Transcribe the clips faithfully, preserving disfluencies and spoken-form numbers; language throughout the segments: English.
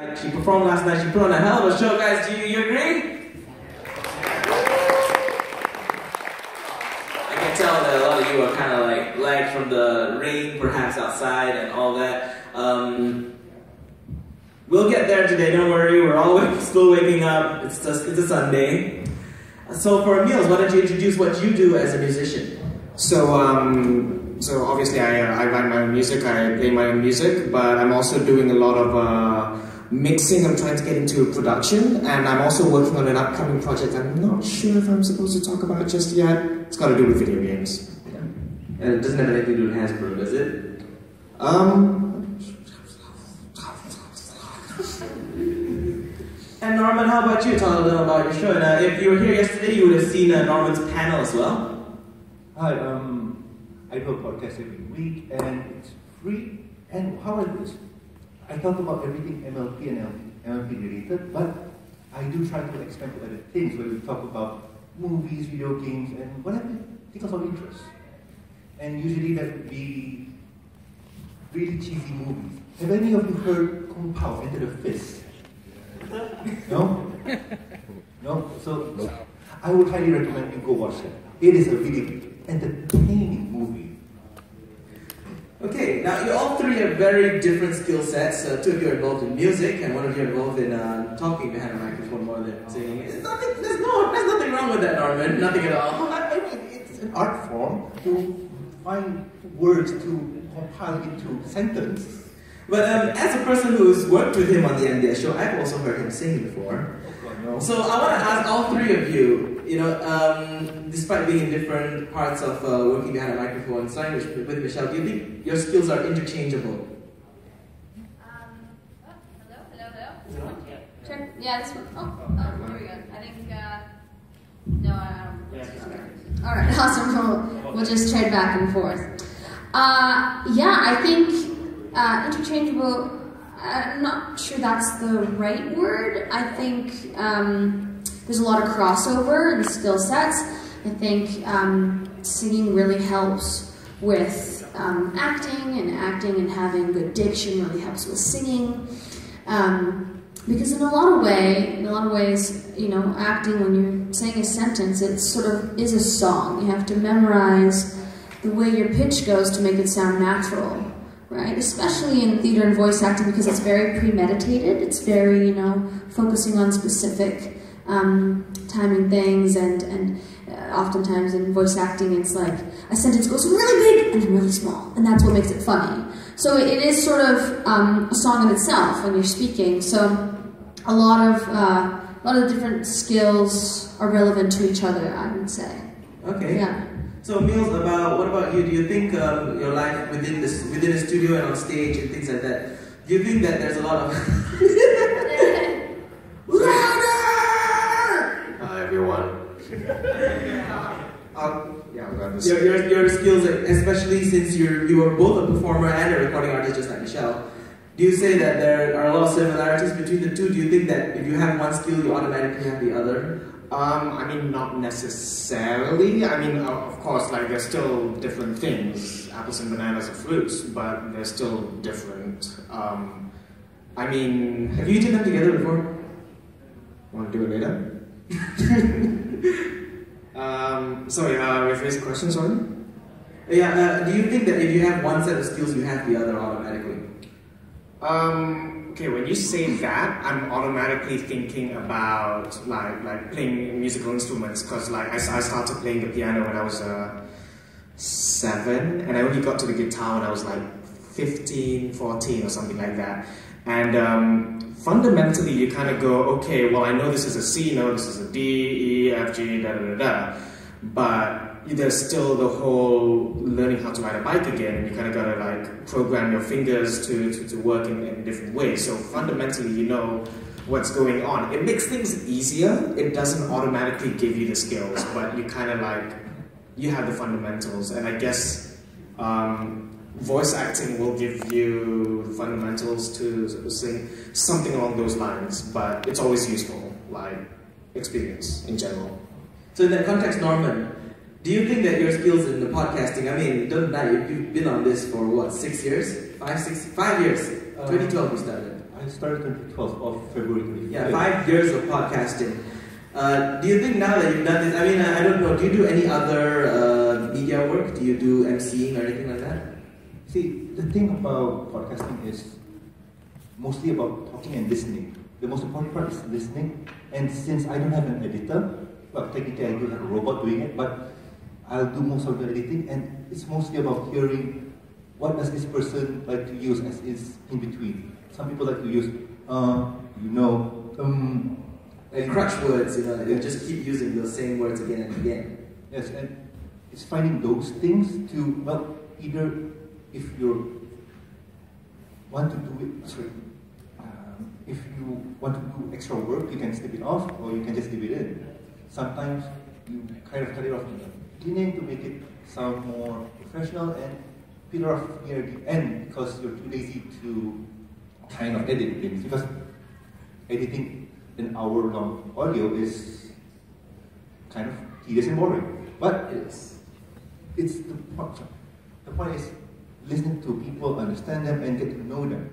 She performed last night, she put on a hell of a show, guys. Do you, you agree? I can tell that a lot of you are kind of like lagged from the rain perhaps outside and all that. Um, we'll get there today, don't worry. We're all still waking up. It's just, it's a Sunday. So for Meelz, why don't you introduce what you do as a musician? So, um, so obviously I, uh, I write my own music, I play my own music, but I'm also doing a lot of uh, mixing. I'm trying to get into production, and I'm also working on an upcoming project I'm not sure if I'm supposed to talk about just yet. It's got to do with video games. Yeah. And it doesn't have anything to do with Hasbro, does it? Um... And Norman, how about you? Tell a little about your show. And uh, if you were here yesterday, you would have seen uh, Norman's panel as well. Hi, um, I do a podcast every week, and it's free. And how I do this? I talk about everything M L P and M L P related, but I do try to expand to other things where we talk about movies, video games, and whatever tickles our interest. And usually that would be really cheesy movies. Have any of you heard Kung Pao, Enter the Fist? No? No? So, no. I would highly recommend you go watch it. It is a really entertaining movie. Okay, now you all three have very different skill sets. Uh, two of you are involved in music, and one of you are involved in uh, talking behind a microphone more than singing. It's nothing, there's, no, there's nothing wrong with that, Norman. Nothing at all. I mean, it's an art form to find words to compile into sentence. But um, as a person who's worked with him on the M B S Show, I've also heard him sing before. No. So I want to ask all three of you, you know, um, despite being in different parts of uh, working behind a microphone, starting with, with Michele, do you think your skills are interchangeable? Um, oh, hello, hello, hello. Turn, yeah, this one. Oh, oh, here we go. I think, uh, no, I don't. Yeah, all right, awesome. We'll, we'll just trade back and forth. Uh, yeah, I think uh, interchangeable. I'm not sure that's the right word. I think um, there's a lot of crossover in the skill sets. I think um, singing really helps with um, acting, and acting and having good diction really helps with singing. Um, because in a lot of way, in a lot of ways, you know, acting, when you're saying a sentence, it sort of is a song. You have to memorize the way your pitch goes to make it sound natural. Right? Especially in theater and voice acting, because it's very premeditated. It's very, you know, focusing on specific um, timing things, and, and uh, oftentimes in voice acting it's like a sentence goes really big and really small, and that's what makes it funny. So it is sort of um, a song in itself when you're speaking. So a lot of, uh, a lot of different skills are relevant to each other, I would say. Okay. Yeah. So Meelz, about what about you? Do you think um, your life within this within a studio and on stage and things like that? Do you think that there's a lot of Hi everyone. um, yeah, I'm glad to your, your your skills, especially since you're you are both a performer and a recording artist, just like Michele? Do you say that there are a lot of similarities between the two? Do you think that if you have one skill, you automatically have the other? Um, I mean, not necessarily. I mean, of course, like, there's still different things. Apples and bananas are fruits, but they're still different. Um, I mean... Have you eaten them together before? Want to do it later? um, sorry, uh, rephrase the question, sorry? Yeah, uh, do you think that if you have one set of skills, you have the other automatically? Um... Okay, when you say that, I'm automatically thinking about like like playing musical instruments, because like I, I started playing the piano when I was uh, seven, and I only got to the guitar when I was like fifteen, fourteen or something like that. And um, fundamentally, you kind of go, okay, well, I know this is a C note, this is a D, E, F, G, da da da da, but there's still the whole learning how to ride a bike again, and you kind of gotta like program your fingers to, to, to work in, in different ways. So fundamentally, you know what's going on. It makes things easier. It doesn't automatically give you the skills, but you kind of like, you have the fundamentals. And I guess um, voice acting will give you the fundamentals to sing something along those lines, but it's always useful, like experience in general. So in that context, Norman, do you think that your skills in the podcasting, I mean, don't lie, you've been on this for what, six years? Five, six, five years? Uh, twenty twelve you started. I started on the twelfth of February twenty-fifth. Yeah, five years of podcasting. Uh, do you think now that you've done this, I mean, I, I don't know, do you do any other uh, media work? Do you do emceeing or anything like that? See, the thing about podcasting is mostly about talking and listening. The most important part is listening, and since I don't have an editor, well, technically I do have a robot doing it, but I'll do most of the editing, and it's mostly about hearing what does this person like to use as is in between. Some people like to use, uh, you know, um, Like crutch words, you know, they just keep using those same words again and again. Yes, and it's finding those things to, well, either if you want to do it, sorry, um, if you want to do extra work, you can snip it off, or you can just leave it in. Sometimes you kind of cut it off in the beginning to make it sound more professional, and peel it off near the end because you're too lazy to kind of edit things. Because editing an hour-long audio is kind of tedious and boring. But it's, it's the point. The point is listening to people, understand them, and get to know them.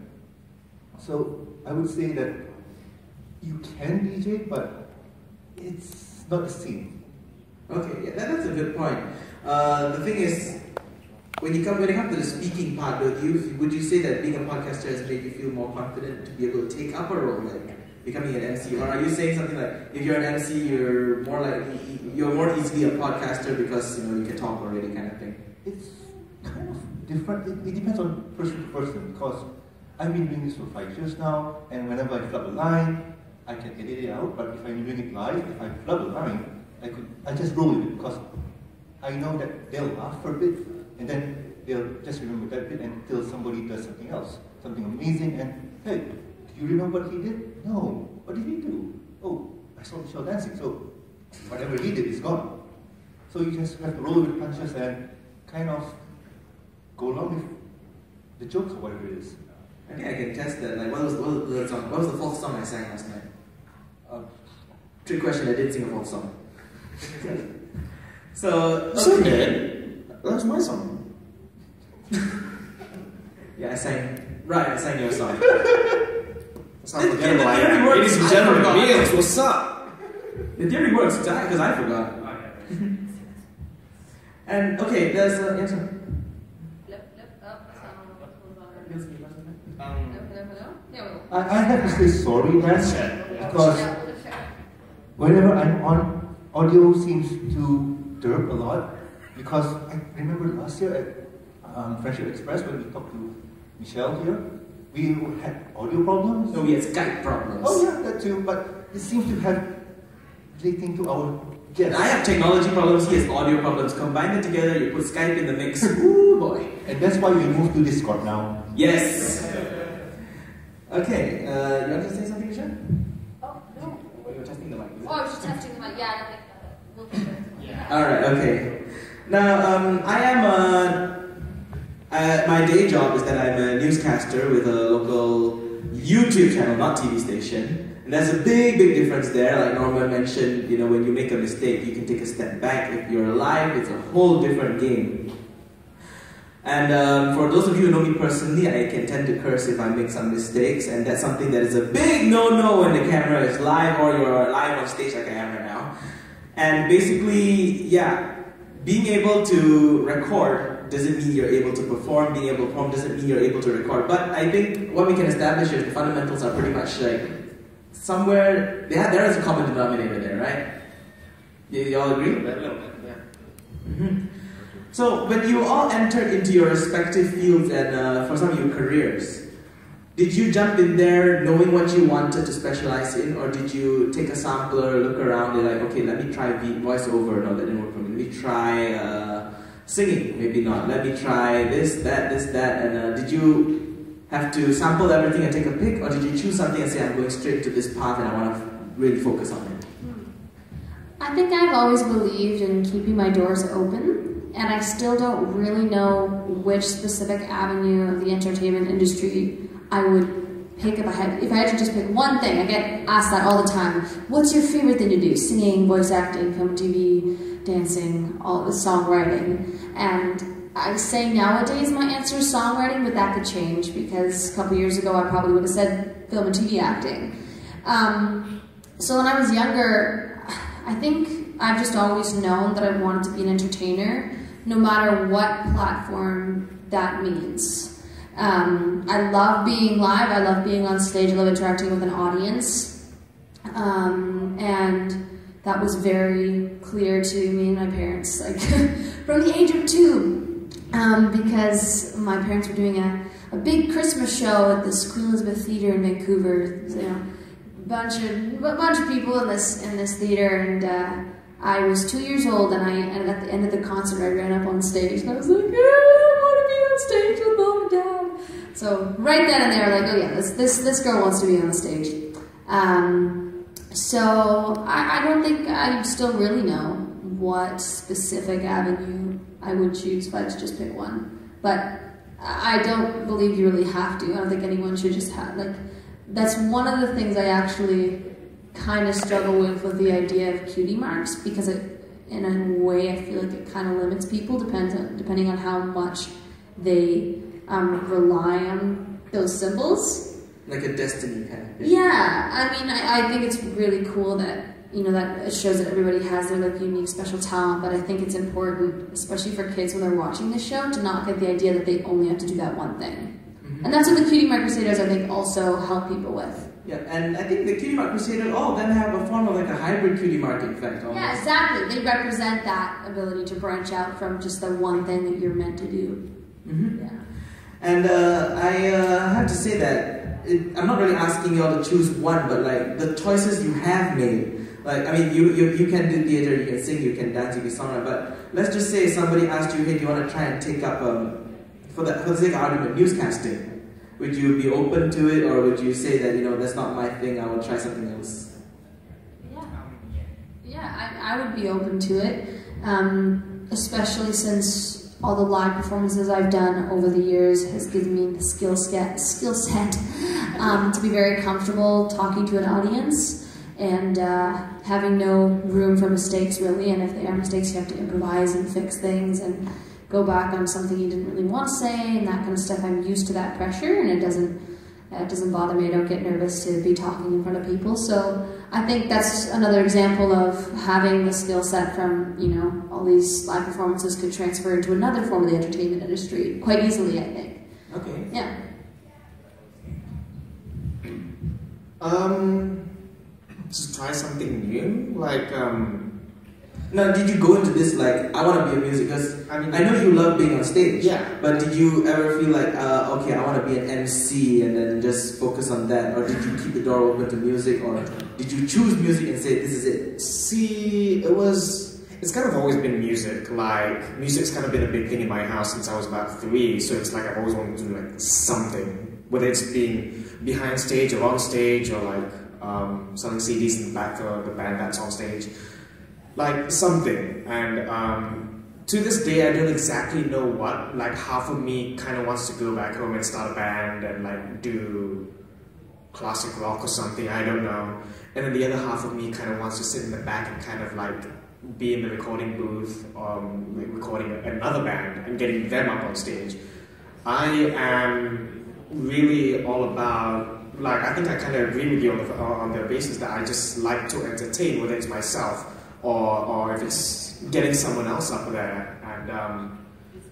So I would say that you can D J, but it's not the same. Okay, yeah, that, that's a good point. Uh, the thing is, when you come when it comes to the speaking part, would you would you say that being a podcaster has made you feel more confident to be able to take up a role like becoming an M C, or are you saying something like if you're an M C, you're more like you're more easily a podcaster because you know you can talk already, kind of thing? It's kind of different. It, it depends on person to person because I've been doing this for five years now, and whenever I flub a line, I can edit it out. But if I'm doing it live, if I flub a line, I could I just roll with it because I know that they'll laugh for a bit, and then they'll just remember that bit until somebody does something else, something amazing, and hey. You remember what he did? No. What did he do? Oh, I saw Michele dancing, so whatever he did is gone. So you just have to roll with punches and kind of go along with the jokes or whatever it is. I think I can test that. Like, what was, what was the song? What was the fourth song I sang last night? Uh, trick question. I did sing a fourth song. So So good. That's my song. Yeah, I sang. Right, I sang your song. It's unforgettable. Ladies and gentlemen, Meelz, what's up? The theory works because I forgot. And okay, there's a uh, yes, sir. I, I have to say sorry, man, because whenever I'm on, audio seems to derp a lot. Because I remember last year at um, Friendship Express when we talked to Michele here, we had audio problems. No, we had Skype problems. Oh yeah, that too. But it seems to have relating to our guests. I have technology problems. He has audio problems. Combine it together, you put Skype in the mix. Ooh boy! And that's why we moved to Discord now. Yes. Okay. Uh, you want to say something, Michele? Oh no. Oh, you're testing the mic. Oh, I was just testing the mic. Yeah, I think we'll do it. Yeah. All right. Okay. Now, um, I am a. Uh, my day job is that I'm a newscaster with a local YouTube channel, not T V station. And there's a big, big difference there. Like Norman mentioned, you know, when you make a mistake, you can take a step back. If you're live, it's a whole different game. And um, for those of you who know me personally, I can tend to curse if I make some mistakes, and that's something that is a big no-no when the camera is live or you're live on stage like I am right now. And basically, yeah, being able to record doesn't mean you're able to perform. Being able to perform doesn't mean you're able to record. But I think what we can establish is the fundamentals are pretty much like somewhere, yeah, there is a common denominator there, right? You, you all agree? A little bit, yeah. Mm-hmm. So, when you all entered into your respective fields and uh, for some of your careers, did you jump in there knowing what you wanted to specialize in, or did you take a sampler, look around, and like, okay, let me try voiceover, no, that didn't work for me. Let me try uh, singing, maybe not. Let me try this, that, this, that, and uh, did you have to sample everything and take a pick, or did you choose something and say, I'm going straight to this path and I want to really focus on it? I think I've always believed in keeping my doors open. And I still don't really know which specific avenue of the entertainment industry I would pick if I had if I had to just pick one thing. I get asked that all the time. What's your favorite thing to do? Singing, voice acting, film, T V, dancing, all the songwriting. And I say nowadays my answer is songwriting, but that could change because a couple years ago I probably would have said film and T V acting. Um, so when I was younger, I think I've just always known that I wanted to be an entertainer, no matter what platform that means. Um, I love being live, I love being on stage, I love interacting with an audience. Um, and that was very clear to me and my parents, like from the age of two, um, because my parents were doing a, a big Christmas show at this Queen Elizabeth Theatre in Vancouver. You know, a bunch of a bunch of people in this in this theater, and uh, I was two years old, and I and at the end of the concert, I ran up on stage, and I was like, yeah, I want to be on stage with mom and dad. So right then and there, like, oh yeah, this this this girl wants to be on the stage. Um, So I, I don't think I still really know what specific avenue I would choose if I had to just pick one. But I don't believe you really have to. I don't think anyone should just have, like, that's one of the things I actually kind of struggle with, with the idea of cutie marks, because it, in a way, I feel like it kind of limits people, depends on, depending on how much they um, rely on those symbols. Like a destiny kind of thing. Yeah, I mean, I, I think it's really cool that, you know, that it shows that everybody has their, like, unique special talent, but I think it's important, especially for kids when they're watching this show, to not get the idea that they only have to do that one thing. Mm-hmm. And that's what the Cutie Mark Crusaders, I think, also help people with. Yeah, and I think the Cutie Mark Crusaders, all of them have a form of like a hybrid cutie mark effect. Almost. Yeah, exactly. They represent that ability to branch out from just the one thing that you're meant to do. Mm-hmm. Yeah. And uh, I uh, have to say that It, I'm not really asking you all to choose one, but like the choices you have made. Like, I mean, you, you, you can do theater, you can sing, you can dance, you can songwrite, but let's just say somebody asked you, hey, do you want to try and take up, um, for, the, for the sake of argument, newscasting? Would you be open to it, or would you say that, you know, that's not my thing, I will try something else? Yeah, yeah, I, I would be open to it, um, especially since all the live performances I've done over the years has given me the skill set, skill set um, to be very comfortable talking to an audience and uh, having no room for mistakes, really. And if there are mistakes, you have to improvise and fix things and go back on something you didn't really want to say and that kind of stuff. I'm used to that pressure, and it doesn't it doesn't bother me. I don't get nervous to be talking in front of people. So I think that's another example of having the skill set from, you know, all these live performances could transfer into another form of the entertainment industry quite easily, I think. Okay. Yeah. Um, just try something new, like, um... Now, did you go into this like, I want to be a music, because I, mean, I know you love being on stage. Yeah. But did you ever feel like, uh, okay, I want to be an M C and then just focus on that? Or did you keep the door open to music? Or did you choose music and say, this is it? See, it was... It's kind of always been music. Like, music's kind of been a big thing in my house since I was about three. So it's like I've always wanted to do like something. Whether it's being behind stage or on stage, or like um, selling C Ds in the back of the band that's on stage. Like something, and um, to this day I don't exactly know what. Like half of me kind of wants to go back home and start a band and like do classic rock or something, I don't know. And then the other half of me kind of wants to sit in the back and kind of like be in the recording booth, um, like recording another band and getting them up on stage. I am really all about, like, I think I kind of agree with you on the, on the basis that I just like to entertain, whether it's myself or, or if it's getting someone else up there. And um,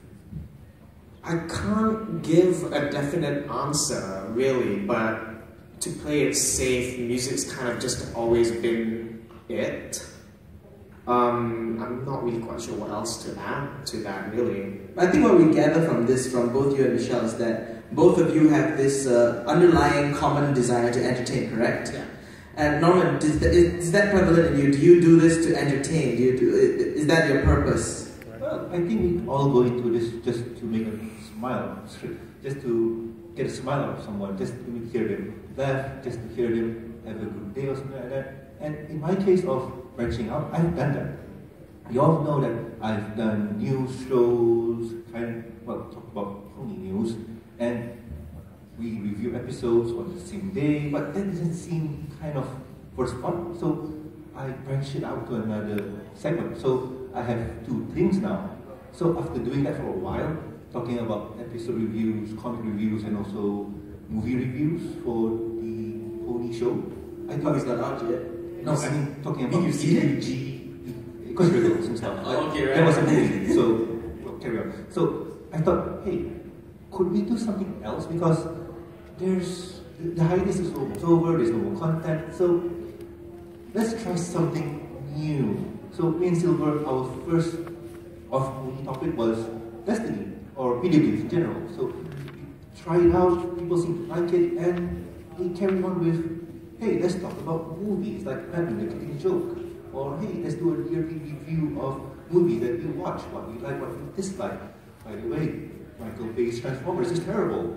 I can't give a definite answer, really, but to play it safe, music's kind of just always been it. Um, I'm not really quite sure what else to add to that, really. I think what we gather from this, from both you and Michele, is that both of you have this uh, underlying common desire to entertain, correct? Yeah. And Norman, is that, is that prevalent in you? Do you do this to entertain? Do you do, is that your purpose? Well, I think we all go into this just to make a smile, just to get a smile out of someone, just to hear them laugh, just to hear them have a good day or something like that. And in my case of branching out, I've done that. You all know that I've done news shows, kind of, well, talk about pony news, and we review episodes on the same day, but that doesn't seem kind of for spot, so I branched it out to another segment. So I have two things now. So after doing that for a while, talking about episode reviews, comic reviews, and also movie reviews for the SEAPony Show. I thought It's not out yet. no, I mean talking about You've seen it? G, because riddles and stuff. Oh, okay, right. That was a movie, so well, carry on. So I thought, hey, could we do something else? Because there's the hiatus is almost over. There's no more content. So let's try something new. So me and Silver, our first off-movie topic was Destiny or video games in general. So we tried it out. People seem to like it, and we carried on with, hey, let's talk about movies like Batman, the Killing Joke. Or hey, let's do a yearly review of movies that we watch, what we like, what we dislike. By the way, Michael Bay's Transformers is terrible.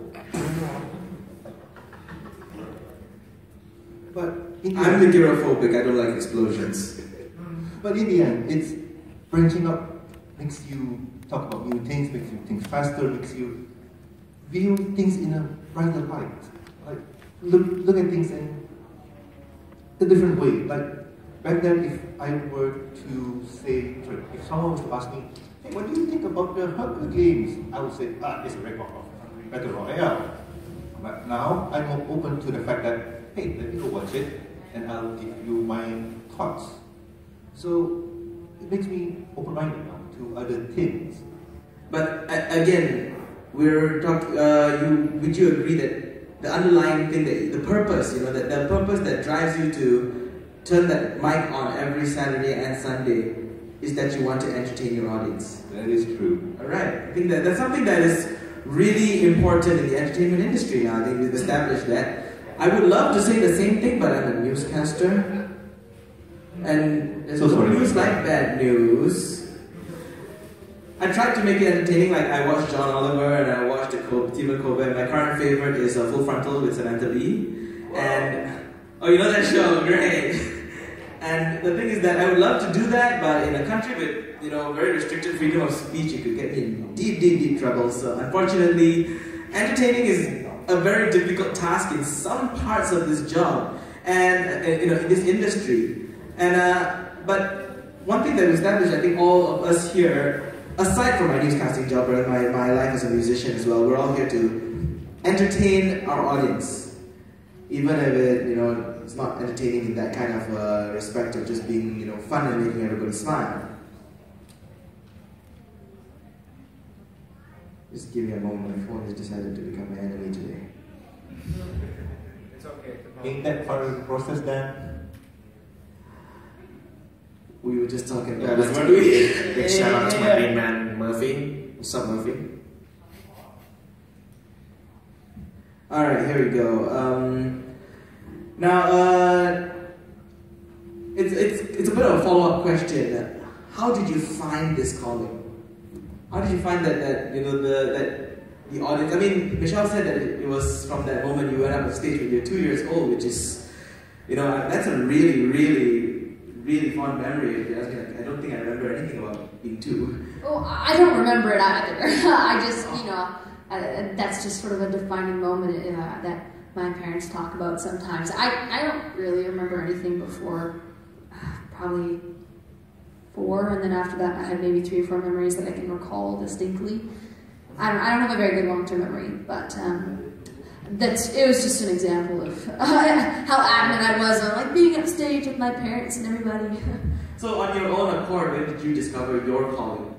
But in the I'm end, the gyrophobic, I don't like explosions. but in the end, it's branching up, makes you talk about new things, makes you think faster, makes you view things in a brighter light. Like look look at things in a different way. Like back then, if I were to say, sorry, if someone was to ask me, hey, what do you think about the Hunger Games? I would say, ah, it's a rip-off of Battle Royale. But now, I'm more open to the fact that, hey, let me go watch it, and I'll give you my thoughts. So, it makes me open-minded now to other things. But uh, again, we're talking. Uh, you would you agree that the underlying thing, that the purpose, you know, that the purpose that drives you to turn that mic on every Saturday and Sunday is that you want to entertain your audience. That is true. All right. I think that that's something that is really important in the entertainment industry now. I think we've established that. I would love to say the same thing, but I'm a newscaster, and there's So no sorry. news like bad news. I tried to make it entertaining, like I watched John Oliver and I watched Stephen Colbert. My current favorite is uh, Full Frontal with Samantha Lee. And, oh, you know that show? Great. And the thing is that I would love to do that, but in a country with, you know, very restricted freedom of speech, it could get me in deep, deep, deep trouble. So unfortunately, entertaining is a very difficult task in some parts of this job and, uh, you know, in this industry. And, uh, but one thing that we established, I think all of us here, aside from my newscasting job and my, my life as a musician as well, we're all here to entertain our audience. Even if it, you know, it's not entertaining in that kind of uh, respect of just being, you know, fun and making everybody smile. Just give me a moment, my phone has decided to become my enemy today. It's okay. Ain't that part of the process then? We were just talking Yeah, about let's this, do weren't we? it. Big shout out to my main man, Murphy. What's up, Murphy? Alright, here we go. Um, now, uh, it's, it's, it's a bit of a follow-up question. How did you find this calling? How did you find that, that you know, the, that the audience, I mean, Michele said that it, it was from that moment you went up on stage when you were two years old, which is, you know, that's a really, really, really fond memory. If you ask me, like, I don't think I remember anything about being two. Oh, I don't remember it either. I just, you know, uh, that's just sort of a defining moment uh, that my parents talk about sometimes. I, I don't really remember anything before uh, probably four, and then after that I had maybe three or four memories that I can recall distinctly. I don't, I don't have a very good long-term memory, but um, that's, it was just an example of uh, how adamant I was on like being upstage with my parents and everybody. So on your own accord, when did you discover your calling?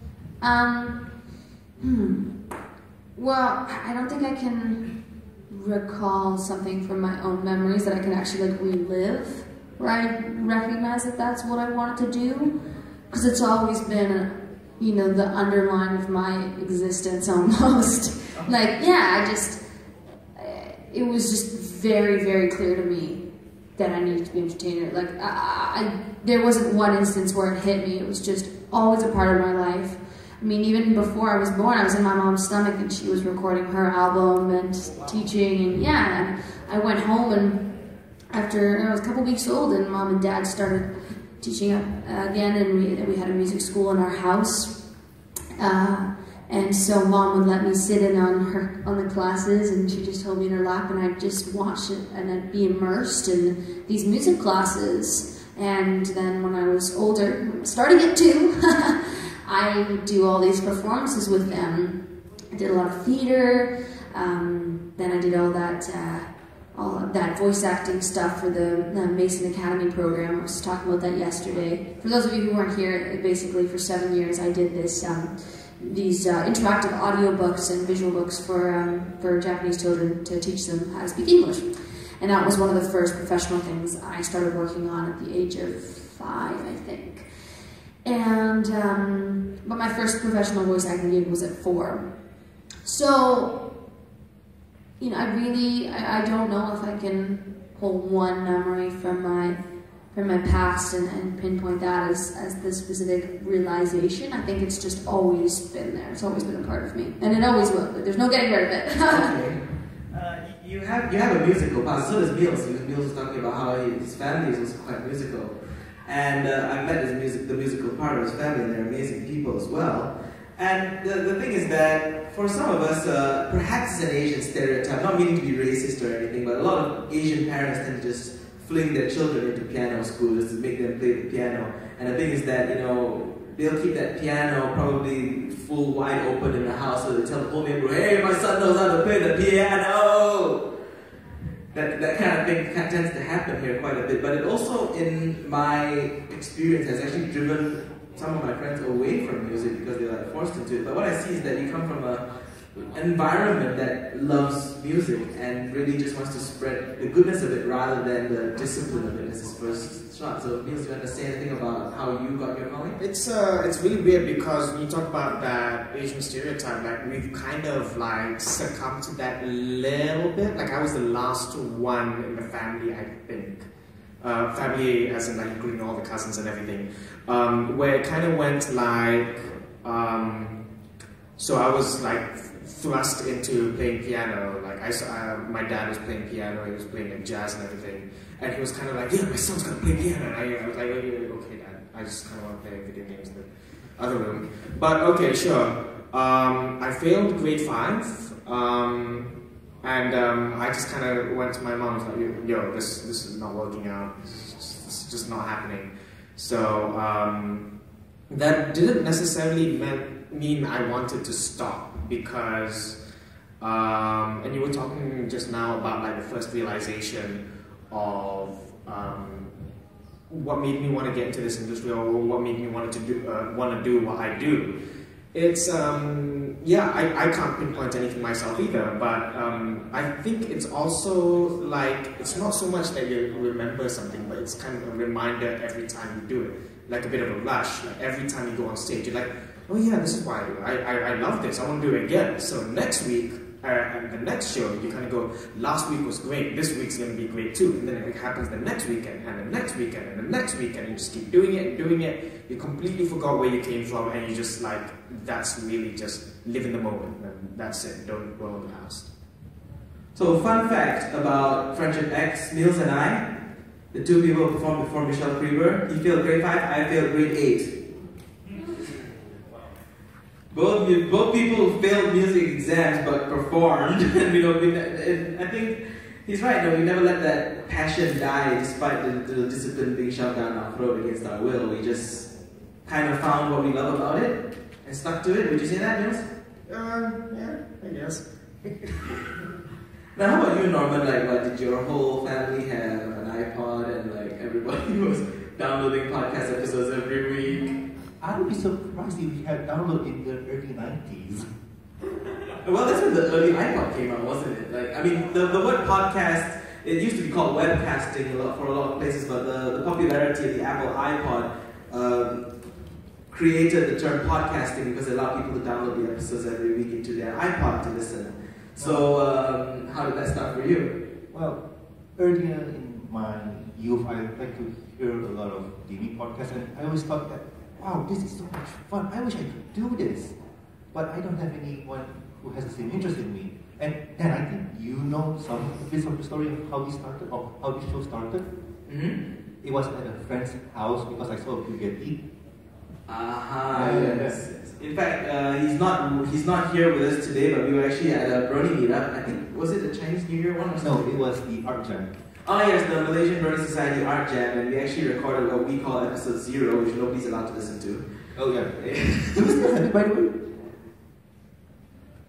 Um, hmm. Well, I don't think I can recall something from my own memories that I can actually like relive, where I recognize that that's what I wanted to do, because it's always been, you know, the underline of my existence almost. Like, yeah, I just, it was just very, very clear to me that I needed to be an entertainer. Like, I, I, there wasn't one instance where it hit me. It was just always a part of my life. I mean, even before I was born, I was in my mom's stomach and she was recording her album and teaching, and yeah, and I went home, and after I was a couple weeks old, and mom and dad started teaching up uh, again, and we, we had a music school in our house, uh, and so mom would let me sit in on her on the classes, and she just held me in her lap, and I'd just watch it, and I'd be immersed in these music classes. And then when I was older, starting at two, I would do all these performances with them. I did a lot of theater, um, then I did all that uh, all of that voice acting stuff for the uh, Mason Academy program. I was talking about that yesterday. For those of you who weren't here, basically for seven years I did this, um, these uh, interactive audio books and visual books for, um, for Japanese children to teach them how to speak English. And that was one of the first professional things I started working on at the age of five, I think. And, um, but my first professional voice acting gig was at four. So, you know, I really, I, I don't know if I can pull one memory from my, from my past and, and pinpoint that as, as the specific realization. I think it's just always been there. It's always been a part of me. And it always will. There's no getting rid of it. Okay. Uh, you have you have a musical past, so does Meelz. Meelz was talking about how his family is also quite musical. And uh, I met his music, the musical part of his family, and they're amazing people as well. And the, the thing is that for some of us, uh, perhaps it's an Asian stereotype, not meaning to be racist or anything, but a lot of Asian parents tend to just fling their children into piano school just to make them play the piano. And the thing is that, you know, they'll keep that piano probably full wide open in the house, so they tell the whole neighborhood, hey, my son knows how to play the piano! That, that kind of thing tends to happen here quite a bit, but it also, in my experience, has actually driven some of my friends away from music because they're like forced into it. But what I see is that you come from a, an environment that loves music and really just wants to spread the goodness of it rather than the discipline of it as his first shot. So, Meelz, do you want to say anything about how you got your calling? It's uh, it's really weird because when you talk about that Asian stereotype, like we've kind of like succumbed to that a little bit. Like I was the last one in the family, I think. Uh, family as in like including all the cousins and everything. Um, where it kind of went like, um, so I was like thrust into playing piano. Like I saw, uh, my dad was playing piano, he was playing like jazz and everything. And he was kind of like, yeah, my son's gonna play piano. And I, I was like, okay, Dad, I just kind of want to play video games in the other room. But okay, sure. Um, I failed grade five. Um, And um, I just kind of went to my mom and was like, yo, this, this is not working out. This is just, this is just not happening. So um, that didn't necessarily meant, mean I wanted to stop because, um, and you were talking just now about like the first realization of um, what made me want to get into this industry or what made me want to do, uh, want to do what I do. It's, um, yeah, I, I can't pinpoint anything myself either, but um, I think it's also like, it's not so much that you remember something, but it's kind of a reminder every time you do it. Like a bit of a rush, like every time you go on stage, you're like, oh yeah, this is why I do it. I, I, I love this, I want to do it again. So next week, uh, and the next show, you kind of go, last week was great, this week's going to be great too. And then it happens the next weekend, and the next weekend, and the next weekend, and you just keep doing it and doing it. You completely forgot where you came from, and you just like, that's really just live in the moment, and that's it, don't dwell on the past. So, fun fact about Friendship X, Meelz and I, the two people who performed before Michele Creber, he failed grade five, I failed grade eight. Both, both people failed music exams but performed, and you know, we, I think he's right, no, we never let that passion die despite the, the discipline being shoved down our throat against our will. We just kind of found what we love about it and stuck to it. Would you say that, Meelz? Uh, yeah, I guess. Now, how about you, Norman? Like, what, did your whole family have an iPod and like everybody was downloading podcast episodes every week? I would be surprised if we had downloaded in the early nineties. Well, that's when the early iPod came out, wasn't it? Like, I mean, the, the word podcast, it used to be called webcasting a lot, for a lot of places, but the, the popularity of the Apple iPod um, created the term podcasting because it allowed people to download the episodes every week into their iPod to listen. So, um, how did that start for you? Well, earlier in my youth, I like to hear a lot of gaming podcasts, and I always thought that, wow, this is so much fun. I wish I could do this. But I don't have anyone who has the same interest in me. And then I think you know some bits of the story of how we started, or how this show started. Mm-hmm. It was at a friend's house because I saw a few get eat. Aha, uh-huh, yes, yes. In fact, uh, he's not he's not here with us today, but we were actually at a Brony meetup. I think, was it the Chinese New Year one or something? No, it was the art jam. Oh yes, the Malaysian Brony Society Art Jam, and we actually recorded what we call episode zero, which nobody's allowed to listen to. Oh yeah. Do we still have it, by the way?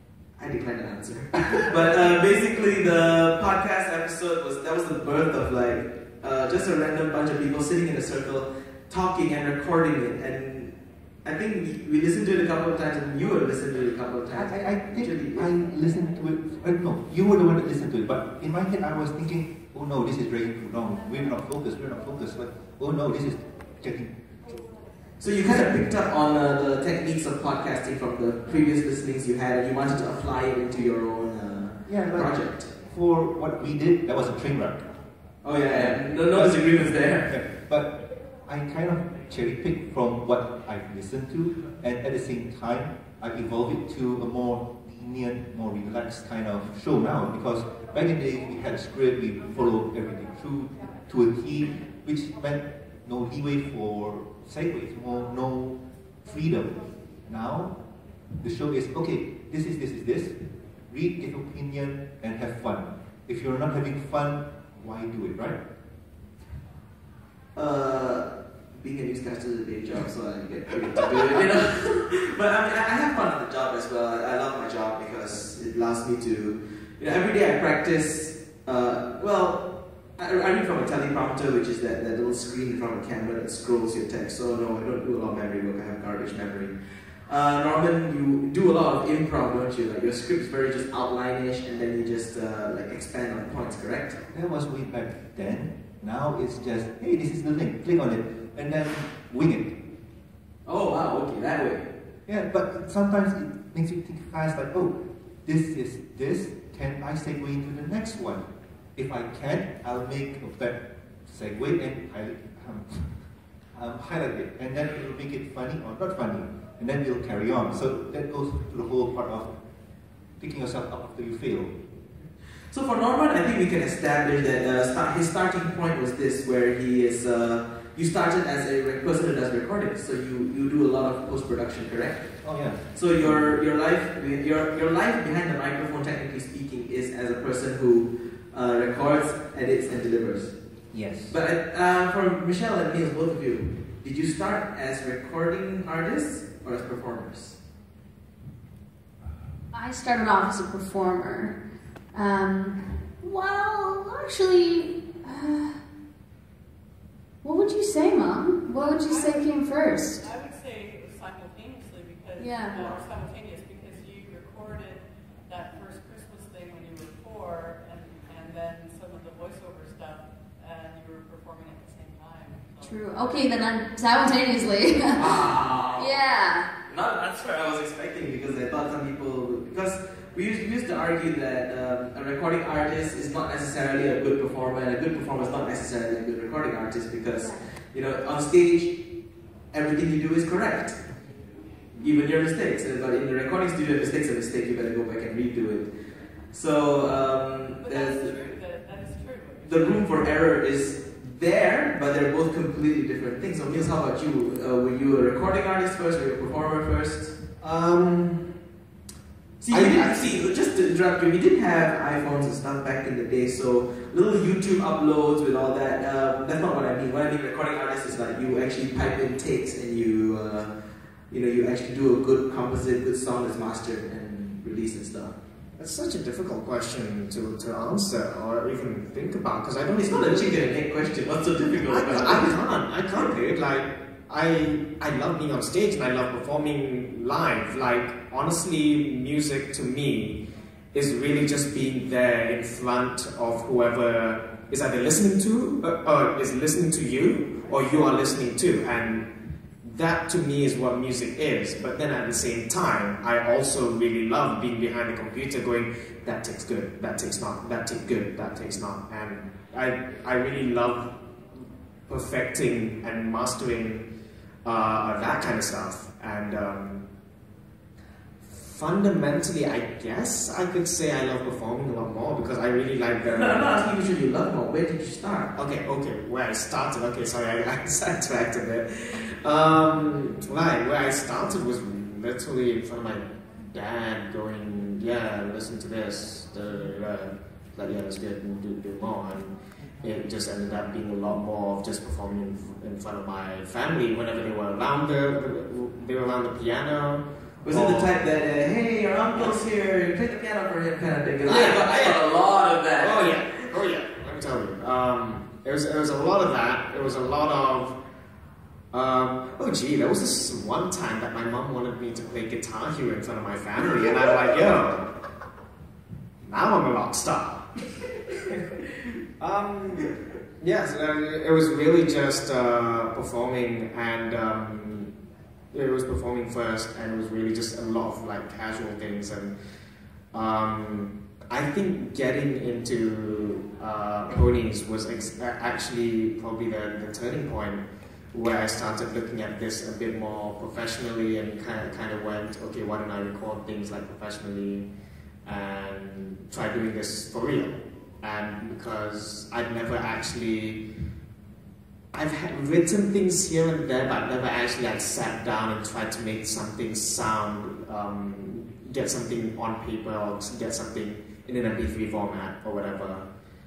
I decline to answer. But uh, basically, the podcast episode was that was the birth of like uh, just a random bunch of people sitting in a circle, talking and recording it. And I think we, we listened to it a couple of times, and you have listened to it a couple of times. I, I, I think Actually, I listened to it. Uh, no, you were the one that listened to it. But in my head, I was thinking, oh no, this is dragging too long. We're not focused. We're not focused. But oh no, this is getting. So you kind of picked up on uh, the techniques of podcasting from the previous listenings you had, and you wanted to apply it into your own uh, yeah, project. For what we did, that was a train wreck. Oh yeah, yeah. No, no disagreements there. Yeah. But I kind of cherry picked from what I've listened to, and at the same time, I evolved it to a more lenient, more relaxed kind of show now. Because back in the day, we had a script, we followed everything through to a T, which meant no leeway for segues, more no freedom. Now, the show is, okay, this is, this is this, read, give opinion, and have fun. If you're not having fun, why do it, right? Uh, being a newscaster is a day job, so I get paid to do it, you know. But I mean, I have fun on the job as well. I, I love my job because it allows me to, you know, every day I practice, uh, well, I, I read from a teleprompter, which is that, that little screen in front of the camera that scrolls your text. So no, I don't do a lot of memory work, I have garbage memory. Uh, Norman, you do a lot of improv, don't you? Like your script's very just outline-ish, and then you just uh, like expand on points, correct? That was way back then. Now it's just, hey, this is the thing, click on it, and then wing it. Oh wow, okay, that way. Yeah, but sometimes it makes you think fast, like, oh, this is this, can I segue into the next one? If I can, I'll make a better segue and highlight, um, um, highlight it, and then it will make it funny or not funny, and then we'll carry on. So that goes to the whole part of picking yourself up after you fail. So for Norman, I think we can establish that uh, start, his starting point was this, where he is, uh, you started as a person who does recordings, so you, you do a lot of post-production, correct? Oh yeah. So your, your, life, your, your life behind the microphone, technically speaking, is as a person who uh, records, edits, and delivers. Yes. But uh, for Michele and Meelz, both of you, did you start as recording artists or as performers? I started off as a performer. Um, well, actually, uh, what would you say, Mom? What would you say came first? I would say it was simultaneously because Yeah. uh, simultaneous because you recorded that first Christmas thing when you were four, and and then some of the voiceover stuff, and you were performing at the same time. So. True. Okay, then I'm simultaneously. Wow. Yeah. Not that's what I was expecting, because I thought some people, because we used, we used to argue that um, a recording artist is not necessarily a good performer, and a good performer is not necessarily a good recording artist, because you know, on stage everything you do is correct, even your mistakes. But in the recording studio, mistakes are mistakes. You better go back and redo it. So um, But there's that's true. That, that is true. the room for error is there, but they're both completely different things. So Meelz, how about you? Uh, were you a recording artist first, or a performer first? Um, See, I, we didn't, I, see, just to interrupt you, we didn't have iPhones and stuff back in the day, so little YouTube uploads with all that, um, that's not what I mean. What I mean recording artist is like you actually pipe in takes and you, uh, you know, you actually do a good composite, good song that's mastered and released and stuff. That's such a difficult question to, to answer or even think about, because I don't. It's not a chicken and egg question. What's so difficult I, about I it? can't. I can't do it. Like I, I love being on stage and I love performing live. Like honestly, music to me is really just being there in front of whoever is either listening to, uh, or is listening to you, or you are listening to, and that to me is what music is. But then at the same time, I also really love being behind the computer going, that takes good, that takes not, that takes good, that takes not. And I, I really love perfecting and mastering uh, that kind of stuff. And um, fundamentally, I guess I could say I love performing a lot more because I really like the... No, I'm not asking you what you love more. Where did you start? Okay, okay, where I started, okay, sorry, I, I sidetracked a bit. Um, right, where I started was literally in front of my dad going, yeah, listen to this, da, da, da, da. Like, yeah, let's get do, do more. And it just ended up being a lot more of just performing in, in front of my family whenever they were around the, they were around the piano, Was oh. it the type that, uh, hey, your uncle's here, play the piano for him kind of thing? 'Cause Yeah, I got, I got a lot of that. Oh yeah, oh yeah. Let me tell you. Um, it was it was a lot of that. It was a lot of. Um, oh gee, there was this one time that my mom wanted me to play Guitar Hero in front of my family, and I'm like, yo, now I'm a rock star. um, yes, it was really just uh, performing, and um, it was performing first, and it was really just a lot of like casual things, and um, I think getting into uh, ponies was ex actually probably the, the turning point, where I started looking at this a bit more professionally, and kind of kind of went, okay, why don't I record things like professionally and try doing this for real? And because I'd never actually, I've had written things here and there, but I've never actually like sat down and tried to make something sound, um, get something on paper or get something in an M P three format or whatever.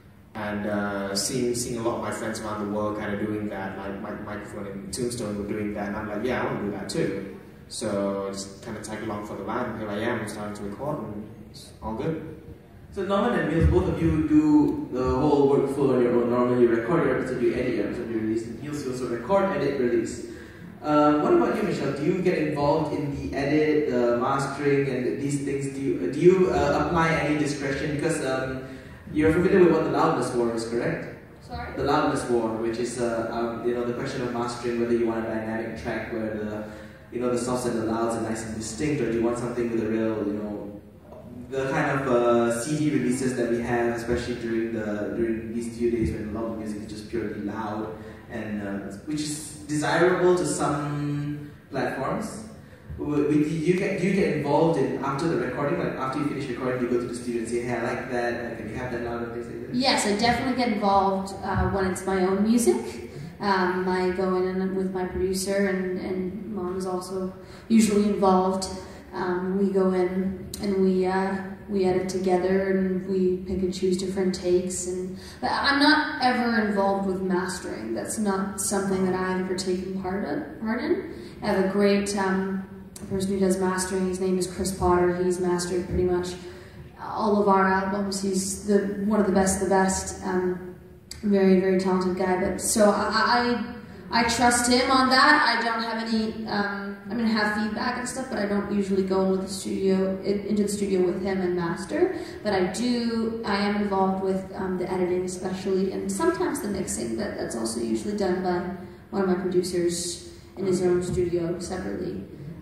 And uh, seeing seeing a lot of my friends around the world kind of doing that, like Mike Microphone and Tombstone were doing that, and I'm like, yeah, I want to do that too. So just kind of tag along for the ride, and here I am, I'm starting to record, and it's all good. So Norman and Meelz, both of you do the whole workflow on your own. Normally you record your episode, you edit your episode, you release, and Meelz, you also record, edit, release. Um, what about you, Michele? Do you get involved in the edit, the mastering, and these things? Do you, do you uh, apply any discretion? Because um, you're familiar with what the loudness war is, correct? Sorry? The loudness war, which is uh, um, you know, the question of mastering, whether you want a dynamic track where the you know the softs and the louds are nice and distinct, or do you want something with a real, you know, the kind of uh, C D releases that we have, especially during the during these few days when a lot of music is just purely loud, and uh, which is desirable to some platforms. Do you get do you get involved in after the recording, like after you finish recording, you go to the studio and say, hey, I like that, uh, can you have that loud and things like that? Yes, I definitely get involved uh, when it's my own music. Um, I go in and with my producer, and, and Mom is also usually involved. Um, we go in and we uh, we edit together, and we pick and choose different takes. And but I'm not ever involved with mastering. That's not something that I've ever taken part of, part in. I have a great um, person who does mastering. His name is Chris Potter. He's mastered pretty much all of our albums. He's the one of the best of the best. Um, very very talented guy. But so I, I I trust him on that. I don't have any. Um, I'm gonna have feedback and stuff, but I don't usually go into the studio into the studio with him and master. But I do. I am involved with um, the editing, especially, and sometimes the mixing. But that's also usually done by one of my producers in his own studio separately.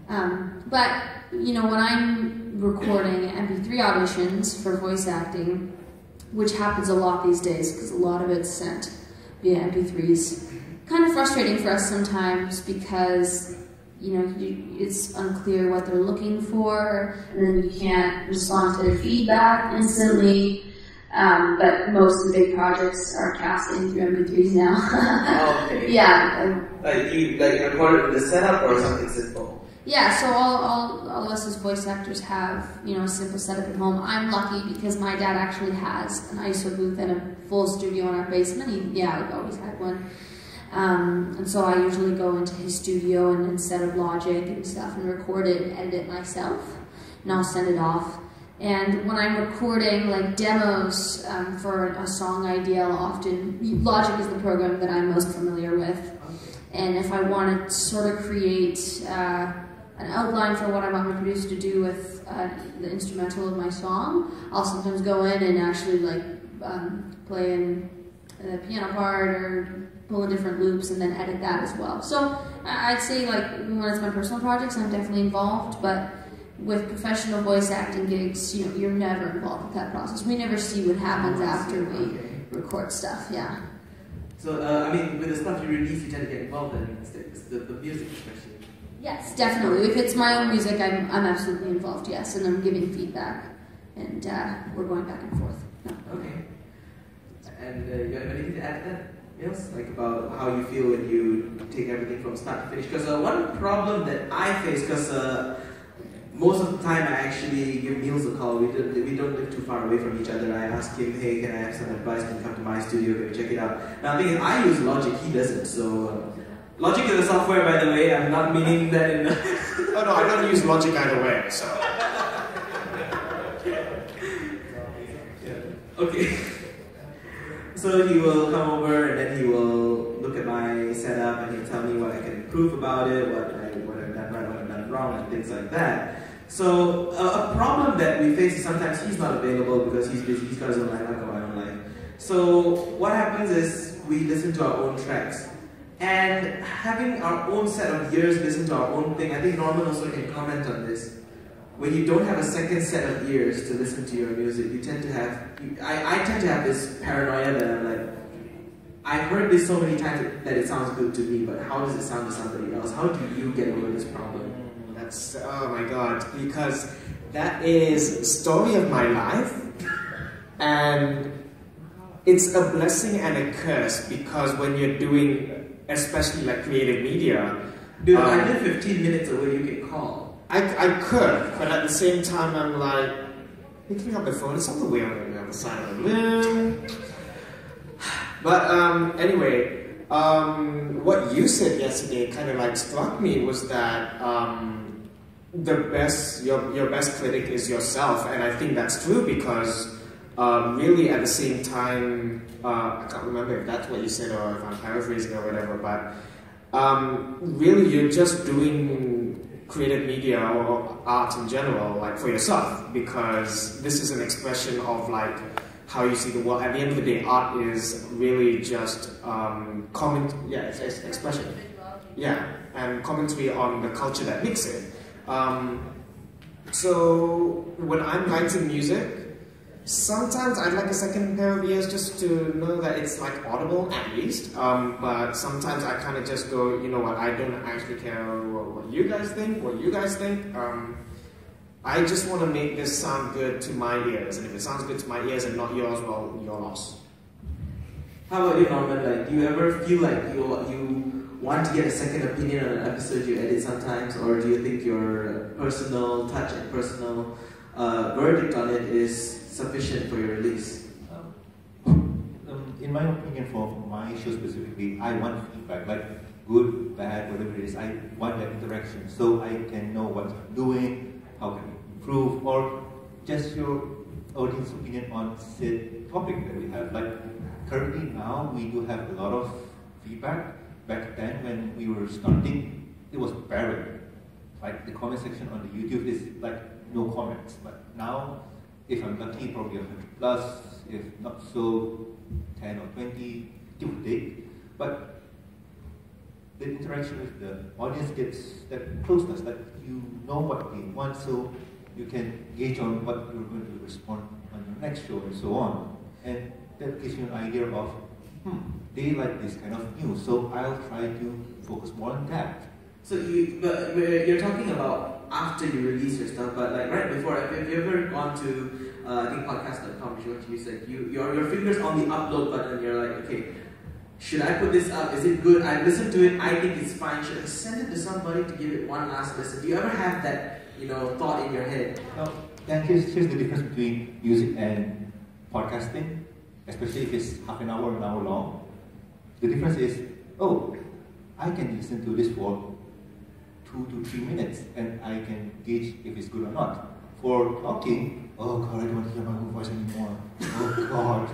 Um, but you know, when I'm recording M P three auditions for voice acting, which happens a lot these days because a lot of it's sent via M P threes. Kind of frustrating for us sometimes because, you know, you, it's unclear what they're looking for, and then you can't respond to their feedback instantly. Um, but most of the big projects are casting through M P threes now. Oh, okay. Yeah. Um, like you like record it with the setup or something simple? Yeah, so all, all, all of us as voice actors have, you know, a simple setup at home. I'm lucky because my dad actually has an I S O booth and a full studio in our basement. He, yeah, we've always had one. Um, and so I usually go into his studio and, and set up Logic and stuff and record it and edit it myself. And I'll send it off. And when I'm recording like demos um, for a song idea, I'll often, Logic is the program that I'm most familiar with. And if I want to sort of create uh, an outline for what I want my producer to do with uh, the instrumental of my song, I'll sometimes go in and actually like um, play in the piano part or pull in different loops and then edit that as well. So I'd say like when it's my personal projects, I'm definitely involved, but with professional voice acting gigs, you know, you're never involved with that process. We never see what happens after we record stuff, yeah. So, uh, I mean, with the stuff you release, you tend to get involved in the, the music especially. Yes, definitely. If it's my own music, I'm, I'm absolutely involved, yes, and I'm giving feedback, and uh, we're going back and forth. No. Okay. And uh, you have anything to add to that, Meelz? Like about how you feel when you take everything from start to finish? Because uh, one problem that I face, because uh, most of the time I actually give Meelz a call. We don't, we don't live too far away from each other. I ask him, hey, can I have some advice? Can you come to my studio? Can you check it out? Now the thing is, I use Logic, he doesn't. So Logic is a software, by the way. I'm not meaning that in. The oh no, I don't use Logic either way. So. Okay. So he will come over and then he will look at my setup and he'll tell me what I can improve about it, what I what I've done right, what I've done wrong, and things like that. So uh, a problem that we face is sometimes he's not available because he's busy. He's got his own life, I've got my own life. So what happens is we listen to our own tracks. And having our own set of ears listen to our own thing, I think Norman also can comment on this. When you don't have a second set of ears to listen to your music, you tend to have, you, I, I tend to have this paranoia that I'm like, I've heard this so many times that, that it sounds good to me, but how does it sound to somebody else? How do you get over this problem? That's, oh my god, because that is the story of my life, and it's a blessing and a curse, because when you're doing, especially like creative media, dude, um, I live fifteen minutes away, you can call. I, I could, but at the same time I'm like, picking up the phone, it's on the way on the other side of the room. But um, anyway, um, what you said yesterday kind of like struck me was that um, the best, your, your best critic is yourself, and I think that's true because um, really at the same time, uh, I can't remember if that's what you said or if I'm paraphrasing or whatever, but um, really you're just doing creative media or art in general, like for yourself, because this is an expression of like how you see the world. At the end of the day, art is really just um, comment, yeah, it's, it's expression, yeah, and commentary on the culture that makes it. Um, so when I'm writing music, sometimes I'd like a second pair of ears just to know that it's like audible at least, um, but sometimes I kind of just go, you know what, I don't actually care what, what you guys think, what you guys think. Um, I just want to make this sound good to my ears, and if it sounds good to my ears and not yours, well, your loss. How about you, Norman? Like, do you ever feel like you, you want to get a second opinion on an episode you edit sometimes, or do you think your personal touch and personal uh, verdict on it is sufficient for your release? Um, um, in my opinion, for my show specifically, I want feedback, like good, bad, whatever it is. I want that interaction so I can know what I'm doing, how can I improve, or just your audience opinion on said topic that we have. Like currently now, we do have a lot of feedback. Back then, when we were starting, it was barren. Like the comment section on the YouTube is like no comments, but now, if I'm lucky, probably one hundred plus, if not so, ten or twenty, give or take. But the interaction with the audience gets that closeness, that you know what they want, so you can gauge on what you're going to respond on your next show and so on. And that gives you an idea of, hmm, they like this kind of news, so I'll try to focus more on that. So you, but you're talking about after you release your stuff, but like right before, have you ever gone to, uh, I think podcast dot com, which is what you said, you, your, your fingers on the upload button, and you're like, okay, should I put this up? Is it good? I listened to it, I think it's fine. Should I send it to somebody to give it one last listen? Do you ever have that, you know, thought in your head? Now, and here's, here's the difference between music and podcasting, especially if it's half an hour, an hour long. The difference is, oh, I can listen to this for two to three minutes and I can gauge if it's good or not. For talking, oh God, I don't want to hear my own voice anymore. Oh God.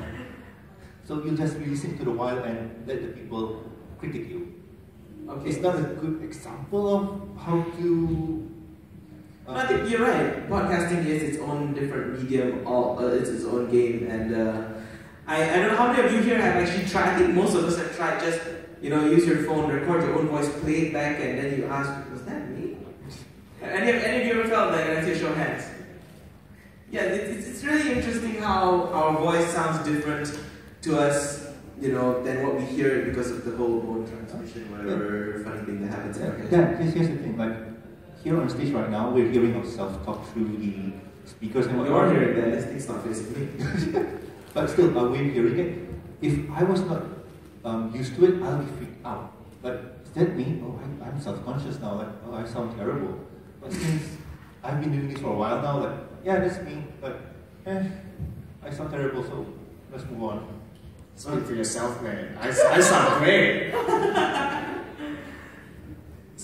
So you just listen to the while and let the people critique you. Okay, it's not a good example of how to. Uh, I think you're right. Podcasting is its own different medium, all, uh, it's its own game, and uh, I, I don't know how many of you here have actually tried. I think most of us have tried just, you know, use your phone, record your own voice, play it back, and then you ask, was that me? Any of, any of you ever felt like that? Let's show hands. Yeah, it's, it's really interesting how our voice sounds different to us, you know, than what we hear because of the whole bone transmission, whatever yeah. funny thing that happens in our head. Yeah, here's, here's the thing, like, here on stage right now, we're hearing ourselves talk through the speakers and what you're hearing that, it's not facing me. But still, uh, we're hearing it. If I was not um, used to it, I'll be freaked out. But is that me? Oh, I, I'm self-conscious now, like, oh, I sound terrible. But since I've been doing this for a while now, like, yeah, that's me, but eh, I sound terrible, so let's move on. Speak for yourself, man. I, I sound great.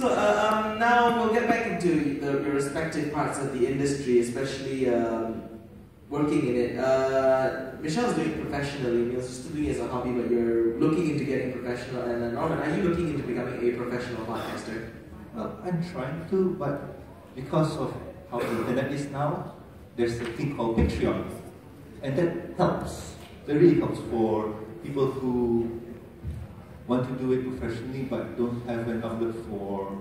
So uh, um, now we'll get back into the, your respective parts of the industry, especially um, working in it. Uh, Michelle's doing it professionally, Meelz is still doing it as a hobby, but you're looking into getting professional. And uh, Norman, are you looking into becoming a professional podcaster? Well, I'm trying to, but because of how the internet is now, there's a thing called Patreon. And that helps. That really helps for people who want to do it professionally but don't have an outlet for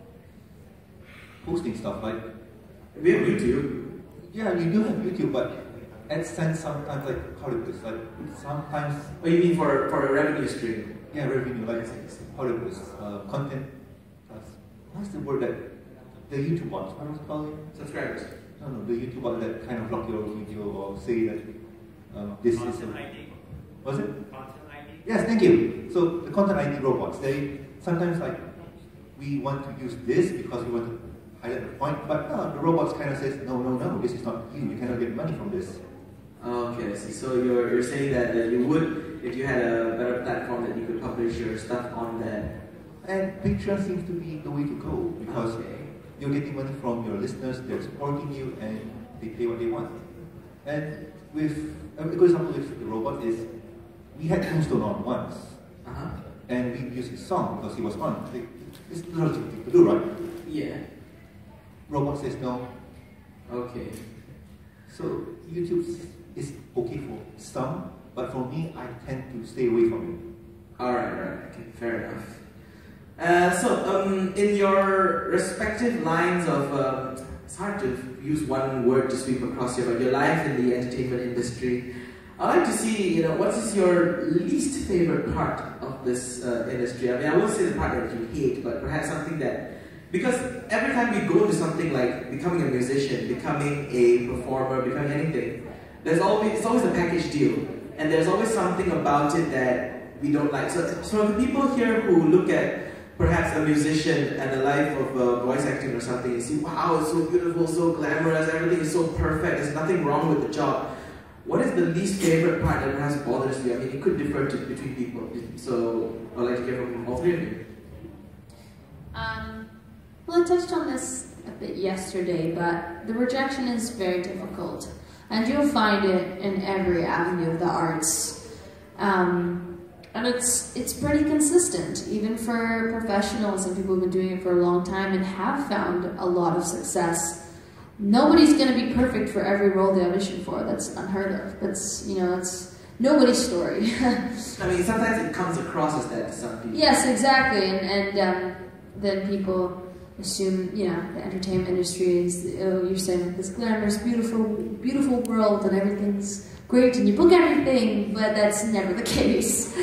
posting stuff like... We have YouTube. Yeah, you do have YouTube, but AdSense sometimes, like, how do this? Like, sometimes... Oh, you mean for, for a revenue stream? Yeah, revenue, like, how do this? Uh, content... What's the word that... The YouTube bots, what was it called? Subscribers. No, no, the YouTube bot that kind of block your video or say that um, this content is a... I D. Was it? Content I D. Yes, thank you. So the content I D robots, they sometimes like, we want to use this because we want to highlight the point, but no, the robots kind of says, no, no, no, this is not you, you cannot get money from this. Okay, I see. So you're, you're saying that, that you would, if you had a better platform, that you could publish your stuff on that. And Patreon seems to be the way to go because okay. You're getting money from your listeners, they're supporting you, and they pay what they want. And with, a good example with the robot is, we had Tombstone on once, uh-huh. and we used his song because he was on. It's the logical thing to do, right? Yeah. Robot says no. Okay. So YouTube is okay for some, but for me, I tend to stay away from it. Alright, alright, okay, fair enough. Uh, so, um, in your respective lines of, um, it's hard to use one word to sweep across here, but your life in the entertainment industry, I'd like to see, you know, what is your least favorite part of this uh, industry? I mean, I won't say the part that you hate, but perhaps something that, because every time we go to something like becoming a musician, becoming a performer, becoming anything, there's always, it's always a package deal, and there's always something about it that we don't like. So, so the people here who look at perhaps a musician and the life of uh, voice acting or something, you see, wow, it's so beautiful, so glamorous, everything is so perfect, there's nothing wrong with the job. What is the least favorite part that perhaps bothers you? I mean, it could differ to, between people. So, I'd like to hear from all three of you. Um, well, I touched on this a bit yesterday, but the rejection is very difficult. And you'll find it in every avenue of the arts. Um, And it's it's pretty consistent, even for professionals and people who've been doing it for a long time and have found a lot of success. Nobody's going to be perfect for every role they audition for. That's unheard of. That's, you know, it's nobody's story. I mean, sometimes it comes across as that to some people. Yes, exactly. And, and um, then people assume, you know, the entertainment industry is, oh, you're saying like this glamorous, beautiful, beautiful world and everything's great and you book everything, but that's never the case.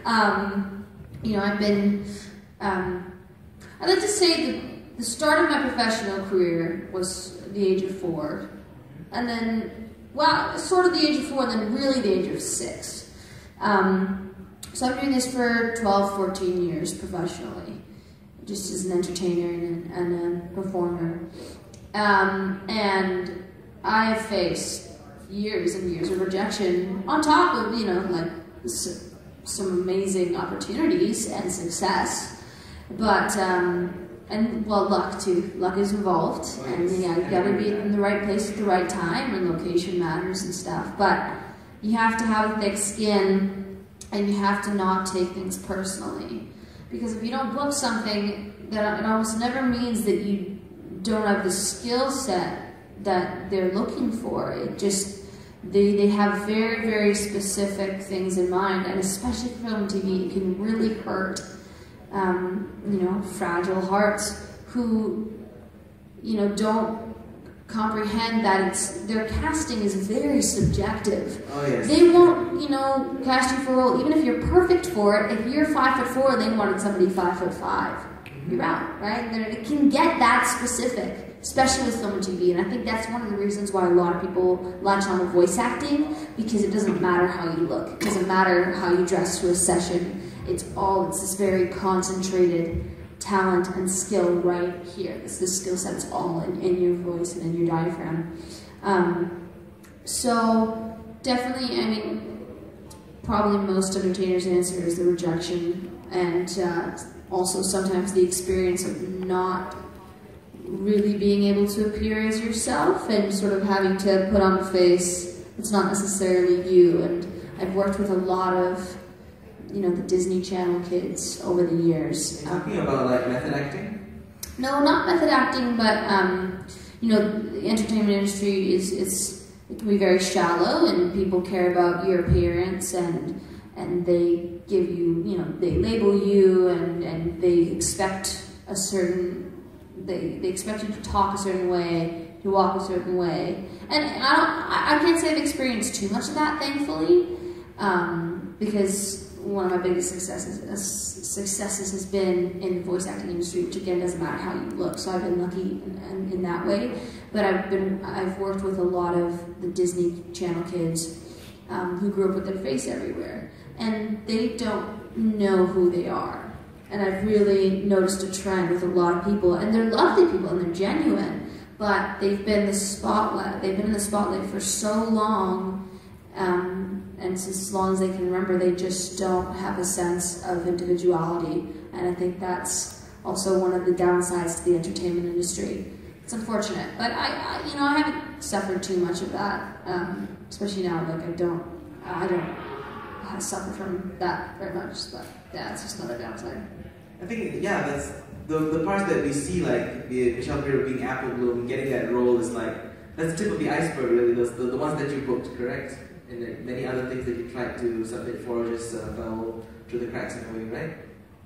Um, you know, I've been, um, I'd like to say that the start of my professional career was the age of four, and then, well, sort of the age of four, and then really the age of six. Um, so I'm doing this for twelve, fourteen years professionally, just as an entertainer and, and a performer. Um, and I've faced years and years of rejection on top of, you know, like some amazing opportunities and success, but um, and well, luck too. Luck is involved, and yeah, you gotta be in the right place at the right time, and location matters and stuff. But you have to have a thick skin, and you have to not take things personally, because if you don't book something, that it almost never means that you don't have the skill set that they're looking for. It just They, they have very, very specific things in mind, and especially for film and T V, it can really hurt, um, you know, fragile hearts who, you know, don't comprehend that it's, their casting is very subjective. Oh, yes. They won't, you know, cast you for a role, even if you're perfect for it. If you're five foot four and they wanted somebody five foot five, you're out, right? They're, it can get that specific, especially with film and T V, and I think that's one of the reasons why a lot of people latch on to voice acting, because it doesn't matter how you look, it doesn't matter how you dress to a session, it's all, it's this very concentrated talent and skill right here. It's the skill set, it's all in, in your voice and in your diaphragm. Um, so, definitely, I mean, probably most entertainers' answer is the rejection, and uh, also sometimes the experience of not really being able to appear as yourself and sort of having to put on a face that's not necessarily you. And I've worked with a lot of, you know, the Disney Channel kids over the years. You're talking about like method acting? No, not method acting, but um, you know, the entertainment industry is it's it can be very shallow, and people care about your appearance, and and they give you, you know, they label you, and and they expect a certain they they expect you to talk a certain way, to walk a certain way, and I don't I, I can't say I've experienced too much of that, thankfully, um, because one of my biggest successes uh, successes has been in the voice acting industry, which again doesn't matter how you look. So I've been lucky in, in, in that way. But I've been I've worked with a lot of the Disney Channel kids um, who grew up with their face everywhere, and they don't know who they are. And I've really noticed a trend with a lot of people, and they're lovely people and they're genuine, but they've been the spotlight. They've been in the spotlight for so long. Um, and as long as they can remember, they just don't have a sense of individuality. And I think that's also one of the downsides to the entertainment industry. It's unfortunate, but I, I you know, I haven't suffered too much of that, um, especially now. Like I don't, I don't I suffer from that very much. But yeah, it's just another downside. I think yeah, that's the the parts that we see, like the Michele Creber being Apple Bloom, getting that role is like that's the tip of the iceberg, really. Those the, the ones that you booked, correct? And then many other things that you tried to submit for just uh, fell through the cracks in a way, right?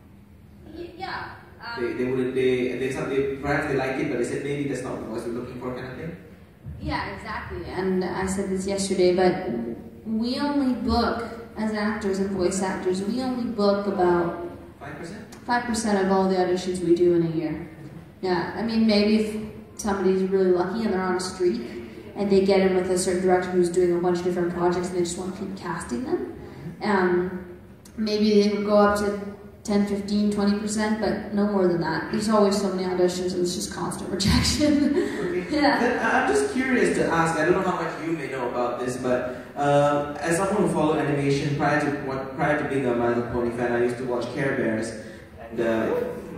Yeah. Um, they, they wouldn't, they, they, they, perhaps they like it, but they said maybe that's not what we're looking for, kind of thing? Yeah, exactly. And I said this yesterday, but we only book, as actors and voice actors, we only book about five percent? five percent of all the auditions we do in a year. Yeah, I mean, maybe if somebody's really lucky and they're on a streak, and they get in with a certain director who's doing a bunch of different projects and they just want to keep casting them. Um, maybe they would go up to ten, fifteen, twenty percent, but no more than that. There's always so many auditions and it's just constant rejection. Okay. Yeah. Then, I'm just curious to ask, I don't know how much you may know about this, but uh, as someone who followed animation prior to what, prior to being a MandoPony fan, I used to watch Care Bears. And, uh,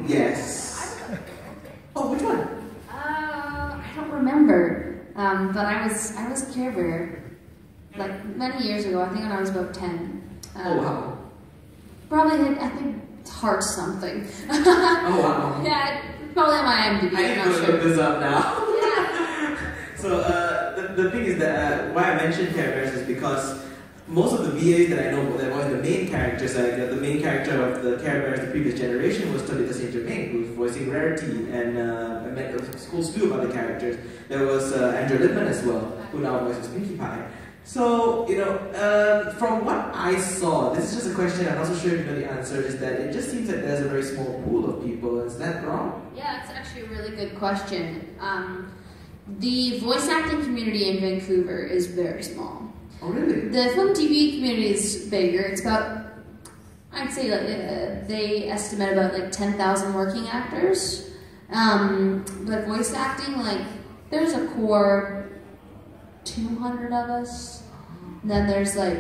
yes. Oh, which one? Uh, I don't remember. Um, but I was I was a Care Bear like many years ago. I think when I was about ten. Um, oh wow! Probably hit, I think heart something. Oh wow! Yeah, probably on my I M D B. I need to look this up now. Yeah. So uh, the the thing is that uh, why I mentioned Care Bears is because most of the V As that I know that was the main characters, like uh, the main character of the Care Bears, the previous generation, was Tabitha Saint Germain, who's voicing Rarity, and uh, I met a school stew of other characters. There was uh, Andrew Lippman as well, who now voices Pinkie Pie. So, you know, uh, from what I saw, this is just a question, I'm not so sure if you know the answer, is that it just seems like there's a very small pool of people. Is that wrong? Yeah, it's actually a really good question. Um, the voice acting community in Vancouver is very small. Oh, really? The film T V community is bigger. It's about, I'd say, like, uh, they estimate about like ten thousand working actors. Um, but voice acting, like, there's a core two hundred of us. And then there's like,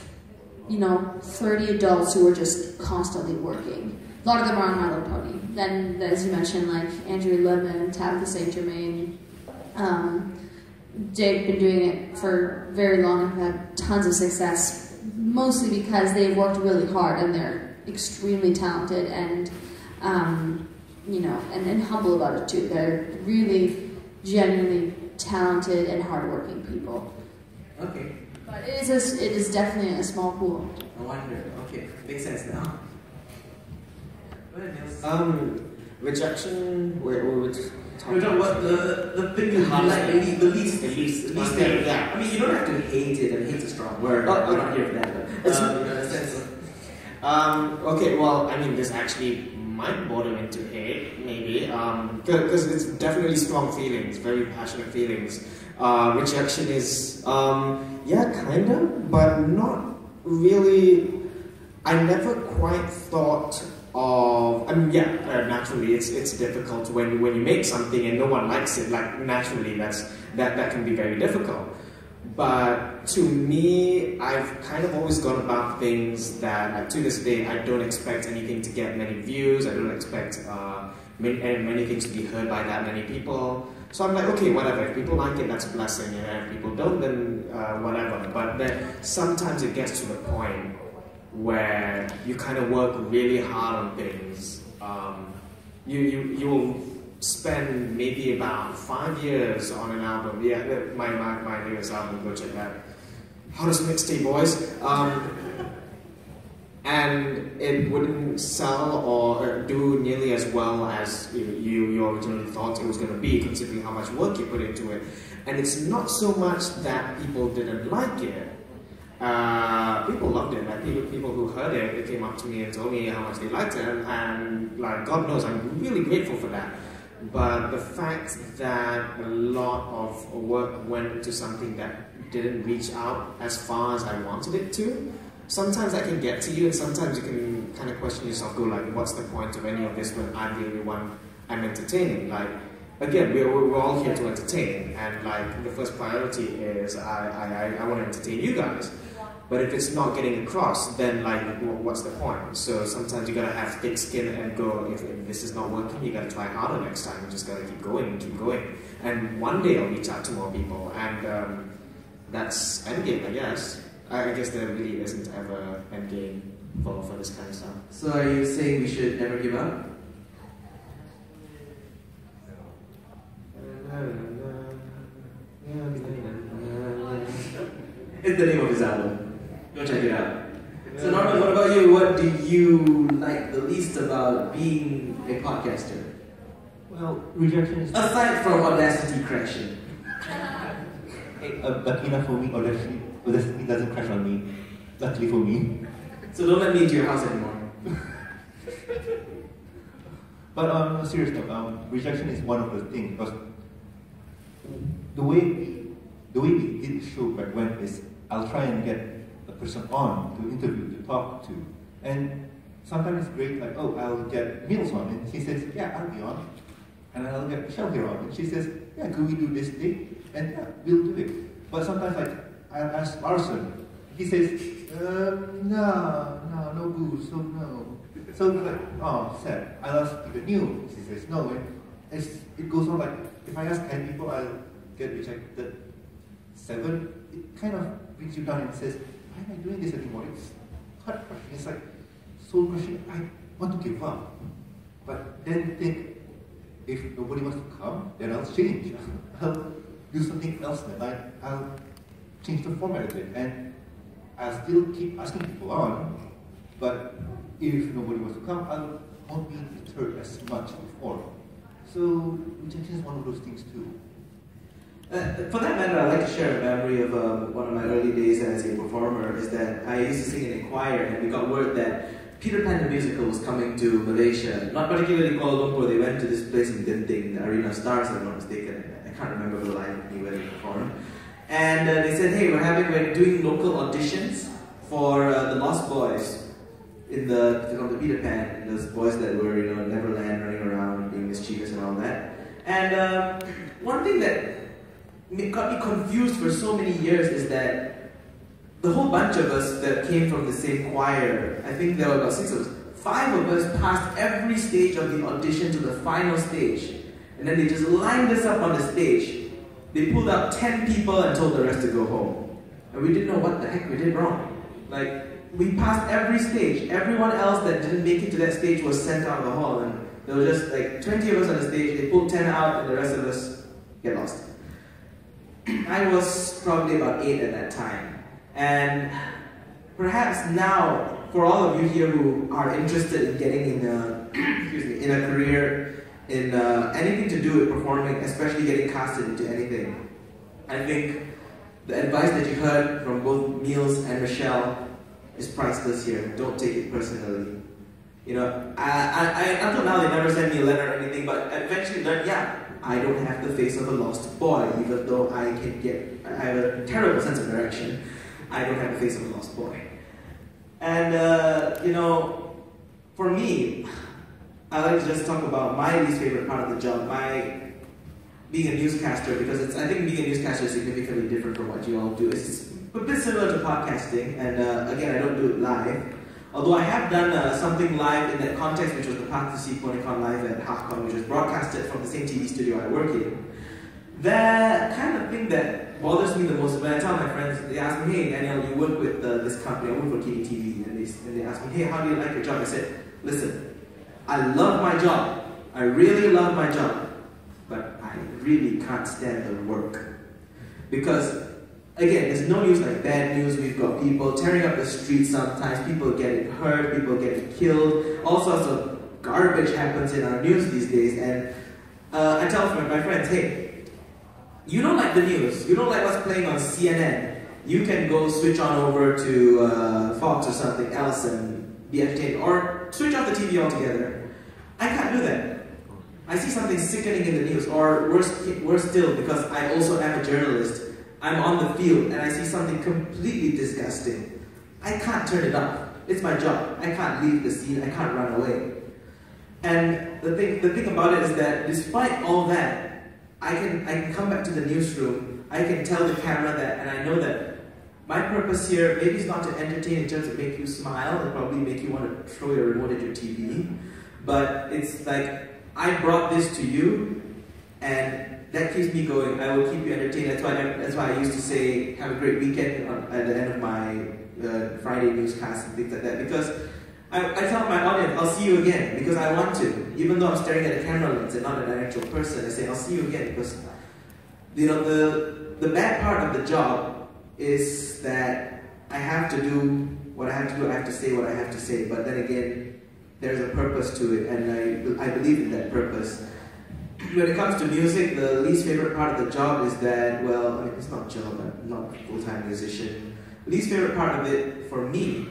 you know, thirty adults who are just constantly working. A lot of them are on MandoPony. Then, as you mentioned, like Andrew Lippman, Tabitha Saint Germain. Um, they've been doing it for very long and have had tons of success, mostly because they've worked really hard and they're extremely talented and, um, you know, and, and humble about it too. They're really genuinely talented and hardworking people. Okay. But it is, a, it is definitely a small pool. I wonder. Okay, makes sense now. Go ahead, Meelz. Um, rejection, where we would talk We're talking about the, the thing you like, the least, the least, the least, the least Okay, yeah. I mean, you don't have to hate it, and hate's a strong word. Oh, We're not here for that, but It's- um, you know, in a sense of, Um, okay, well, I mean, this actually might border into hate, maybe, because it's definitely strong feelings, very passionate feelings. Uh, rejection is, um, yeah, kind of, but not really. I never quite thought of, I mean, yeah, uh, naturally, it's it's difficult when when you make something and no one likes it. Like naturally, that's that that can be very difficult. But to me, I've kind of always gone about things that, like, to this day, I don't expect anything to get many views. I don't expect uh, many, many things to be heard by that many people. So I'm like, okay, whatever. If people like it, that's a blessing. And if people don't, then uh, whatever. But then sometimes it gets to the point where you kind of work really hard on things. Um, you you you will spend maybe about five years on an album. Yeah, my my my newest album. Go check that. How does mixtape, boys? Um, and it wouldn't sell or do nearly as well as you you, you originally thought it was going to be, considering how much work you put into it. And it's not so much that people didn't like it. Uh, people loved it. Like people, people who heard it, they came up to me and told me how much they liked it, and, and like God knows, I'm really grateful for that. But the fact that a lot of work went into something that didn't reach out as far as I wanted it to, sometimes that can get to you, and sometimes you can kind of question yourself, go like, what's the point of any of this when I'm the only one I'm entertaining? Like, again, we're, we're all here to entertain, and like the first priority is I, I, I want to entertain you guys. But if it's not getting across, then like, what's the point? So sometimes you gotta have thick skin and go, if, if this is not working, you gotta try harder next time. You just gotta keep going and keep going. And one day I'll reach out to more people, and um, that's endgame, I guess. I guess there really isn't ever endgame for, for this kind of stuff. So are you saying we should never give up? It's the name of his album. Go check it out. So Norman, what about you? What do you like the least about being a podcaster? Well, rejection is... Aside from Audacity crashing. Hey, uh, lucky enough for me, Audacity, Audacity doesn't crash on me. Luckily for me. So don't let me into your house anymore. But on um, a serious note, um, rejection is one of the things, because the way we, the way we did the show back when is, I'll try and get a person on to interview, to talk to, and sometimes it's great, like, oh, I'll get Meelz on, and he says, yeah, I'll be on, and I'll get Michele here on, and she says, yeah, could we do this thing? And yeah, we'll do it. But sometimes, like, I'll ask Larson, he says, um, no, no, no booze, so no. So it's like, oh, sad. I'll ask the new, she says, no, and it's, it goes on like, if I ask ten people, I'll get rejected seven. It kind of brings you down and says, why am I doing this anymore? It's heart-crushing. It's like soul-crushing. I want to give up. But then think, if nobody wants to come, then I'll change. I'll do something else then. I, I'll change the format of it. And I'll still keep asking people on, but if nobody wants to come, I won't be deterred as much before. So rejection is one of those things too. Uh, for that matter, I'd like to share a memory of uh, one of my early days as a performer. Is that I used to sing in a choir, and we got word that Peter Pan the Musical was coming to Malaysia, not particularly Kuala Lumpur. They went to this place in Genting, the Arena Stars, if I'm not mistaken. I can't remember the line where they performed. And uh, they said, hey, we're having we're doing local auditions for uh, the Lost Boys in the film the Peter Pan, and those boys that were, you know, Neverland, running around, being mischievous and all that. And um, one thing that got me confused for so many years is that the whole bunch of us that came from the same choir, I think there were about six of us, five of us passed every stage of the audition to the final stage. And then they just lined us up on the stage. They pulled out ten people and told the rest to go home. And we didn't know what the heck we did wrong. Like, we passed every stage. Everyone else that didn't make it to that stage was sent out of the hall. And there were just like twenty of us on the stage. They pulled ten out and the rest of us get lost. I was probably about eight at that time. And perhaps now, for all of you here who are interested in getting in a, excuse me, in a career, in uh, anything to do with performing, especially getting casted into anything, I think the advice that you heard from both Meelz and Michele is priceless here. Don't take it personally. You know, I, I, I, until now they never sent me a letter or anything, but I eventually learned, yeah, I don't have the face of a lost boy, even though I can get, I have a terrible sense of direction. I don't have the face of a lost boy. And, uh, you know, for me, I like to just talk about my least favorite part of the job. My, being a newscaster, because it's, I think being a newscaster is significantly different from what you all do. It's a bit similar to podcasting, and uh, again, I don't do it live. Although I have done uh, something live in that context, which was the path to SEAPony Con live at HalfCon, which was broadcasted from the same T V studio I work in. The kind of thing that bothers me the most, when I tell my friends, they ask me, hey Daniel, you work with uh, this company, I work for K T V, and they, and they ask me, hey, how do you like your job? I said, listen, I love my job, I really love my job, but I really can't stand the work. Because again, there's no news like bad news. We've got people tearing up the streets sometimes, people getting hurt, people getting killed, all sorts of garbage happens in our news these days. And uh, I tell my friends, hey, you don't like the news, you don't like what's playing on C N N, you can go switch on over to uh, Fox or something else and be entertained, or switch off the T V altogether. I can't do that. I see something sickening in the news, or worse, worse still, because I also am a journalist, I'm on the field and I see something completely disgusting. I can't turn it off. It's my job. I can't leave the scene. I can't run away. And the thing, the thing about it is that despite all that, I can, I can come back to the newsroom. I can tell the camera that, and I know that my purpose here maybe is not to entertain in terms of make you smile and probably make you want to throw your remote at your T V, but it's like I brought this to you, and that keeps me going. I will keep you entertained. That's why I, that's why I used to say, have a great weekend on, at the end of my uh, Friday newscast and things like that. Because I, I tell my audience, I'll see you again, because I want to. Even though I'm staring at a camera lens and not an actual person, I say, I'll see you again. Because, you know, the, the bad part of the job is that I have to do what I have to do. I have to say what I have to say. But then again, there's a purpose to it, and I, I believe in that purpose. When it comes to music, the least favorite part of the job is that, well, I mean, it's not a job, I'm not a full-time musician. The least favorite part of it, for me,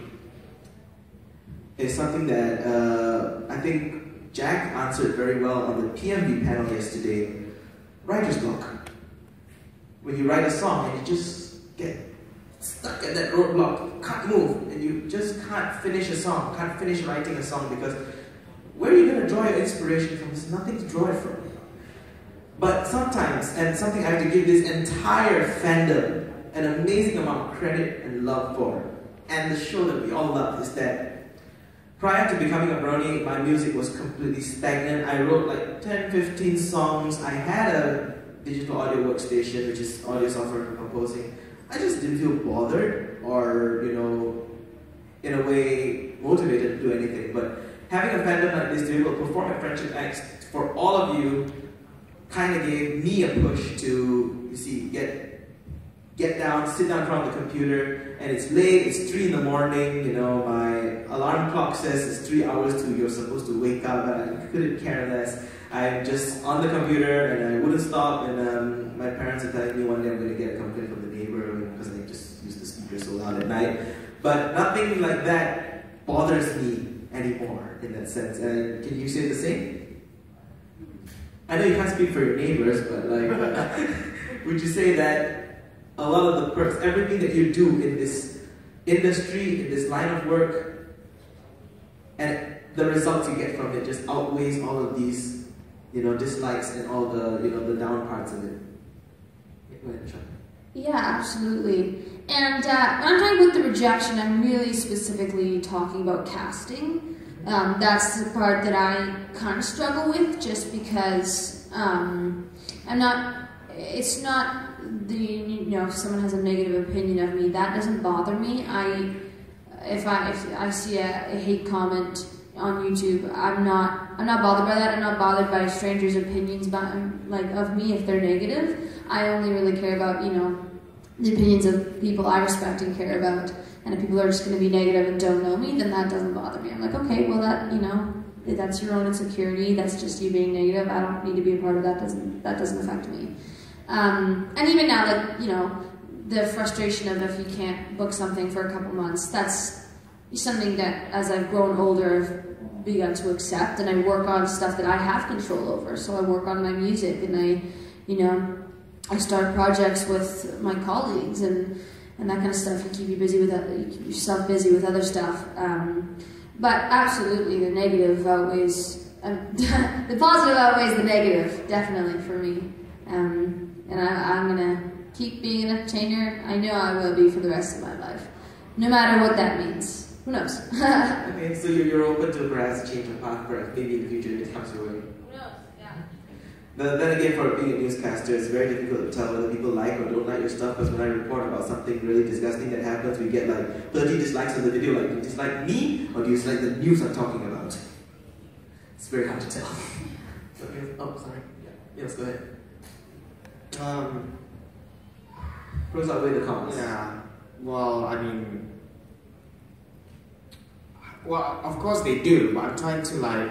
is something that uh, I think Jack answered very well on the P M V panel yesterday. Writer's block. When you write a song and you just get stuck at that roadblock, can't move, and you just can't finish a song, can't finish writing a song, because where are you going to draw your inspiration from? There's nothing to draw it from. But sometimes, and something I have to give this entire fandom an amazing amount of credit and love for, and the show that we all love, is that prior to becoming a brony, my music was completely stagnant. I wrote like ten, fifteen songs. I had a digital audio workstation, which is audio software for composing. I just didn't feel bothered or, you know, in a way motivated to do anything. But having a fandom like this, to be able to perform at Friendship X for all of you, kind of gave me a push to, you see, get get down, sit down in front of the computer, and it's late, it's three in the morning, you know, my alarm clock says it's three hours till you're supposed to wake up, and I couldn't care less. I'm just on the computer, and I wouldn't stop, and um, my parents are telling me one day I'm going to get a complaint from the neighbor, because they just use the speaker so loud at night. But nothing like that bothers me anymore, in that sense. And can you say the same? I know you can't speak for your neighbors, but like, would you say that a lot of the perks, everything that you do in this industry, in this line of work, and the results you get from it just outweighs all of these, you know, dislikes and all the, you know, the down parts of it? Yeah, go ahead, Sean. Yeah, absolutely. And uh, when I'm talking about the rejection, I'm really specifically talking about casting. Um, that's the part that I kind of struggle with, just because um, I'm not, it's not the, you know, if someone has a negative opinion of me, that doesn't bother me. I, if I, if I see a, a hate comment on YouTube, I'm not, I'm not bothered by that. I'm not bothered by strangers' opinions about, like, of me if they're negative. I only really care about, you know, the opinions of people I respect and care about. And if people are just going to be negative and don't know me, then that doesn't bother me. I'm like, okay, well, that, you know, that's your own insecurity. That's just you being negative. I don't need to be a part of that. Doesn't that doesn't affect me. Um, and even now, like, you know, the frustration of if you can't book something for a couple months, that's something that, as I've grown older, I've begun to accept, and I work on stuff that I have control over. So I work on my music, and I, you know, I start projects with my colleagues, and and that kind of stuff. You keep you busy with that, you keep yourself busy with other stuff. Um, but absolutely, the negative outweighs, um, the positive outweighs the negative, definitely, for me. Um, and I, I'm gonna keep being an entertainer. I know I will be for the rest of my life, no matter what that means. Who knows? Okay, so you're, you're open to perhaps change of path, perhaps maybe in the future if it comes your way. Who knows? Yeah. But then again, for being a newscaster, it's very difficult to tell whether people like or don't like your stuff, because when I report about something really disgusting that happens, we get like thirty dislikes on the video. Like, do you dislike me, or do you dislike the news I'm talking about? It's very hard to tell. Okay. Oh, sorry. Yeah. Yes, go ahead. Um, Pros outweigh the cons. yeah, well, I mean, well, of course they do, but I'm trying to like,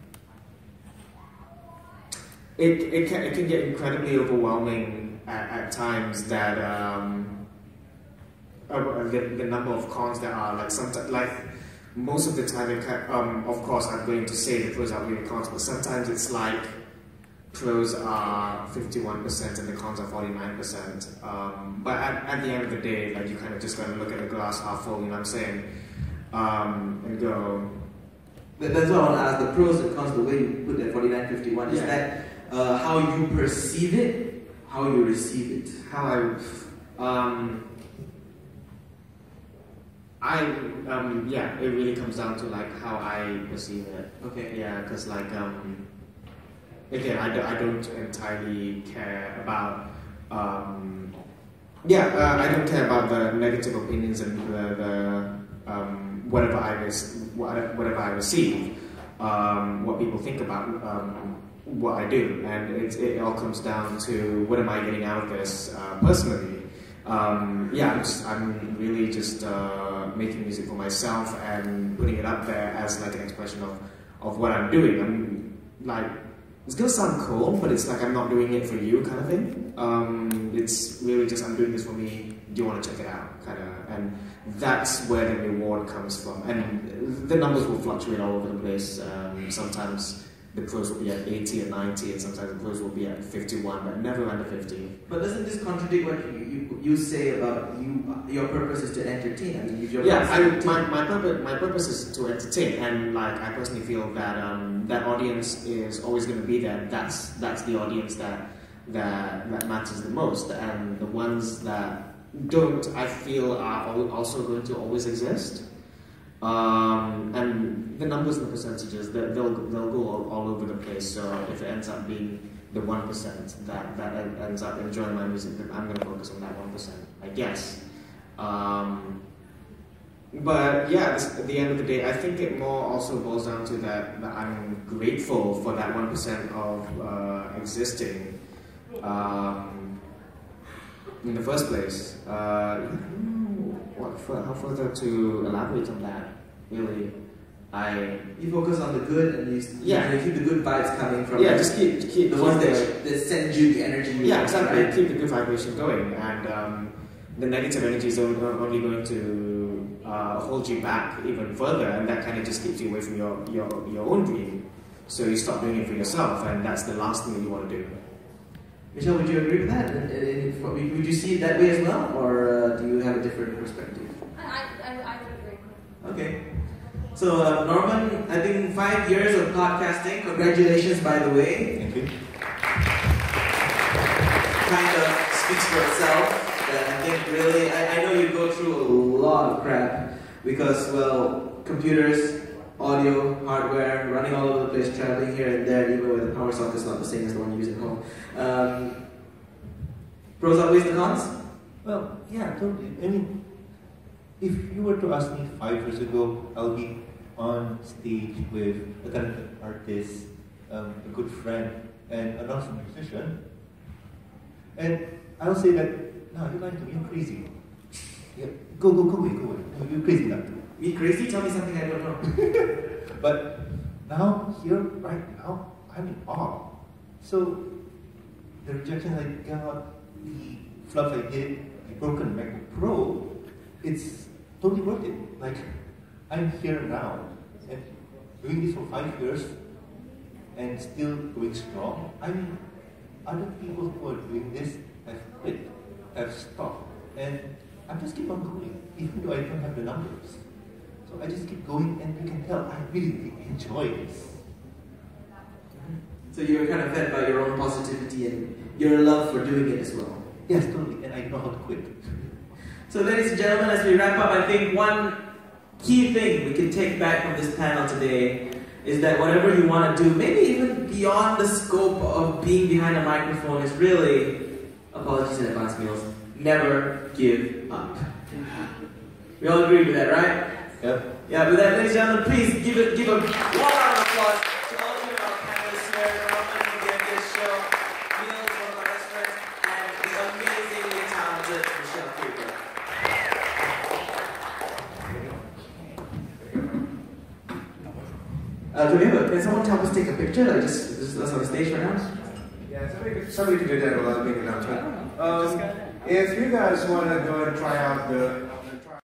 it, it, can, it can get incredibly overwhelming at, at times that, um, uh, the, the number of cons that are, like, sometimes, like, most of the time, it can, um, of course, I'm going to say the pros outweigh the cons, but sometimes it's like, pros are fifty-one percent and the cons are forty-nine percent. Um, but at, at the end of the day, like, you kind of just gotta look at the glass half full, you know what I'm saying? Um, and go. That, that's what I want to ask. The pros and cons, the way you put that forty-nine fifty-one, is Yeah. that uh, how you perceive it, how you receive it? How I, um, I, um, yeah, it really comes down to like how I perceive it. Okay. Yeah, because like, um, again, I, do, I don't entirely care about, um, yeah, uh, I don't care about the negative opinions and the, the um, whatever I res- whatever I receive, um, what people think about um, what I do, and it, it all comes down to what am I getting out of this uh, personally. Um, yeah, I'm, just, I'm really just uh, making music for myself and putting it up there as like an expression of, of what I'm doing. I'm like, it's gonna sound cool, but it's like I'm not doing it for you kind of thing. Um, it's really just I'm doing this for me. Do you want to check it out, kind of? And that's where the reward comes from. And the numbers will fluctuate all over the place. Um, sometimes the pros will be at eighty and ninety, and sometimes the pros will be at fifty-one, but never under fifty. But doesn't this contradict what you, you, you say about you? Your purpose is to entertain. I mean, if your Yeah, purpose I, is to my, my, purpose, my purpose is to entertain, and like I personally feel that um, that audience is always going to be there. That's that's the audience that that that matters the most, and the ones that don't, I feel, are al- also going to always exist. Um, and the numbers and the percentages, they- they'll they'll go all, all over the place. So if it ends up being the one percent that that ends up enjoying my music, then I'm going to focus on that one percent, I guess. Um, but yeah, this, at the end of the day, I think it more also boils down to that, that I'm grateful for that one percent of uh, existing um, in the first place. Uh, what, how further to elaborate on that? Really, I you focus on the good and you, Yeah. you keep the good vibes coming from yeah, it. just keep keep the keep ones the- that, that send you the energy. you Yeah, want, exactly. right? Keep the good vibration going, and um, the negative energy is only only going to uh, hold you back even further, and that kind of just keeps you away from your, your your own dream. So you stop doing it for yourself, and that's the last thing that you want to do. Michelle, would you agree with that? And- and- and Would you see it that way as well, or uh, do you have a different perspective? I, I, I would agree. Okay. So, uh, Norman, I think five years of podcasting. Congratulations, by the way. Thank you. Kind of speaks for itself. That I think really, I, I know you go through a lot of crap because, well, computers, audio, hardware, running all over the place, traveling here and there, even with the power socket is not the same as the one you use at home. Um, pros outweigh the cons? Well, yeah, totally. I mean, if you were to ask me five years ago, I'll be on stage with a talented artist, um, a good friend, and an awesome musician, and I'll say that, no, you're lying to me, you're crazy. Yeah, go, go, go away, go away. No, you're crazy now. Me crazy? Tell me something I don't know. But now, here, right now, I'm in awe. So, the rejection I got, the flubs I did, the broken MacBook Pro, it's totally worth it. Like, I'm here now, and doing this for five years, and still going strong. I mean, other people who are doing this have quit, have stopped, and I just keep on going, even though I don't have the numbers. So I just keep going, and you can tell I really enjoy this. So you're kind of fed by your own positivity and your love for doing it as well. Yes, totally, and I know how to quit. So ladies and gentlemen, as we wrap up, I think one key thing we can take back from this panel today is that whatever you want to do, maybe even beyond the scope of being behind a microphone, is really, apologies in advance, Meelz, never give up. We all agree with that, right? Yep. Yeah, with that, ladies and gentlemen, please give it, give a warm round of applause to all of you in our panelists here, Norman from the M B S Show, Meelz, one of our best friends, and the amazingly talented Michele Creber. Uh, do we have a, can someone help us take a picture? Like just, just us on the stage right now? Yeah, somebody could, somebody could do that while I was making an announcement. Um, if you guys want to go and try out the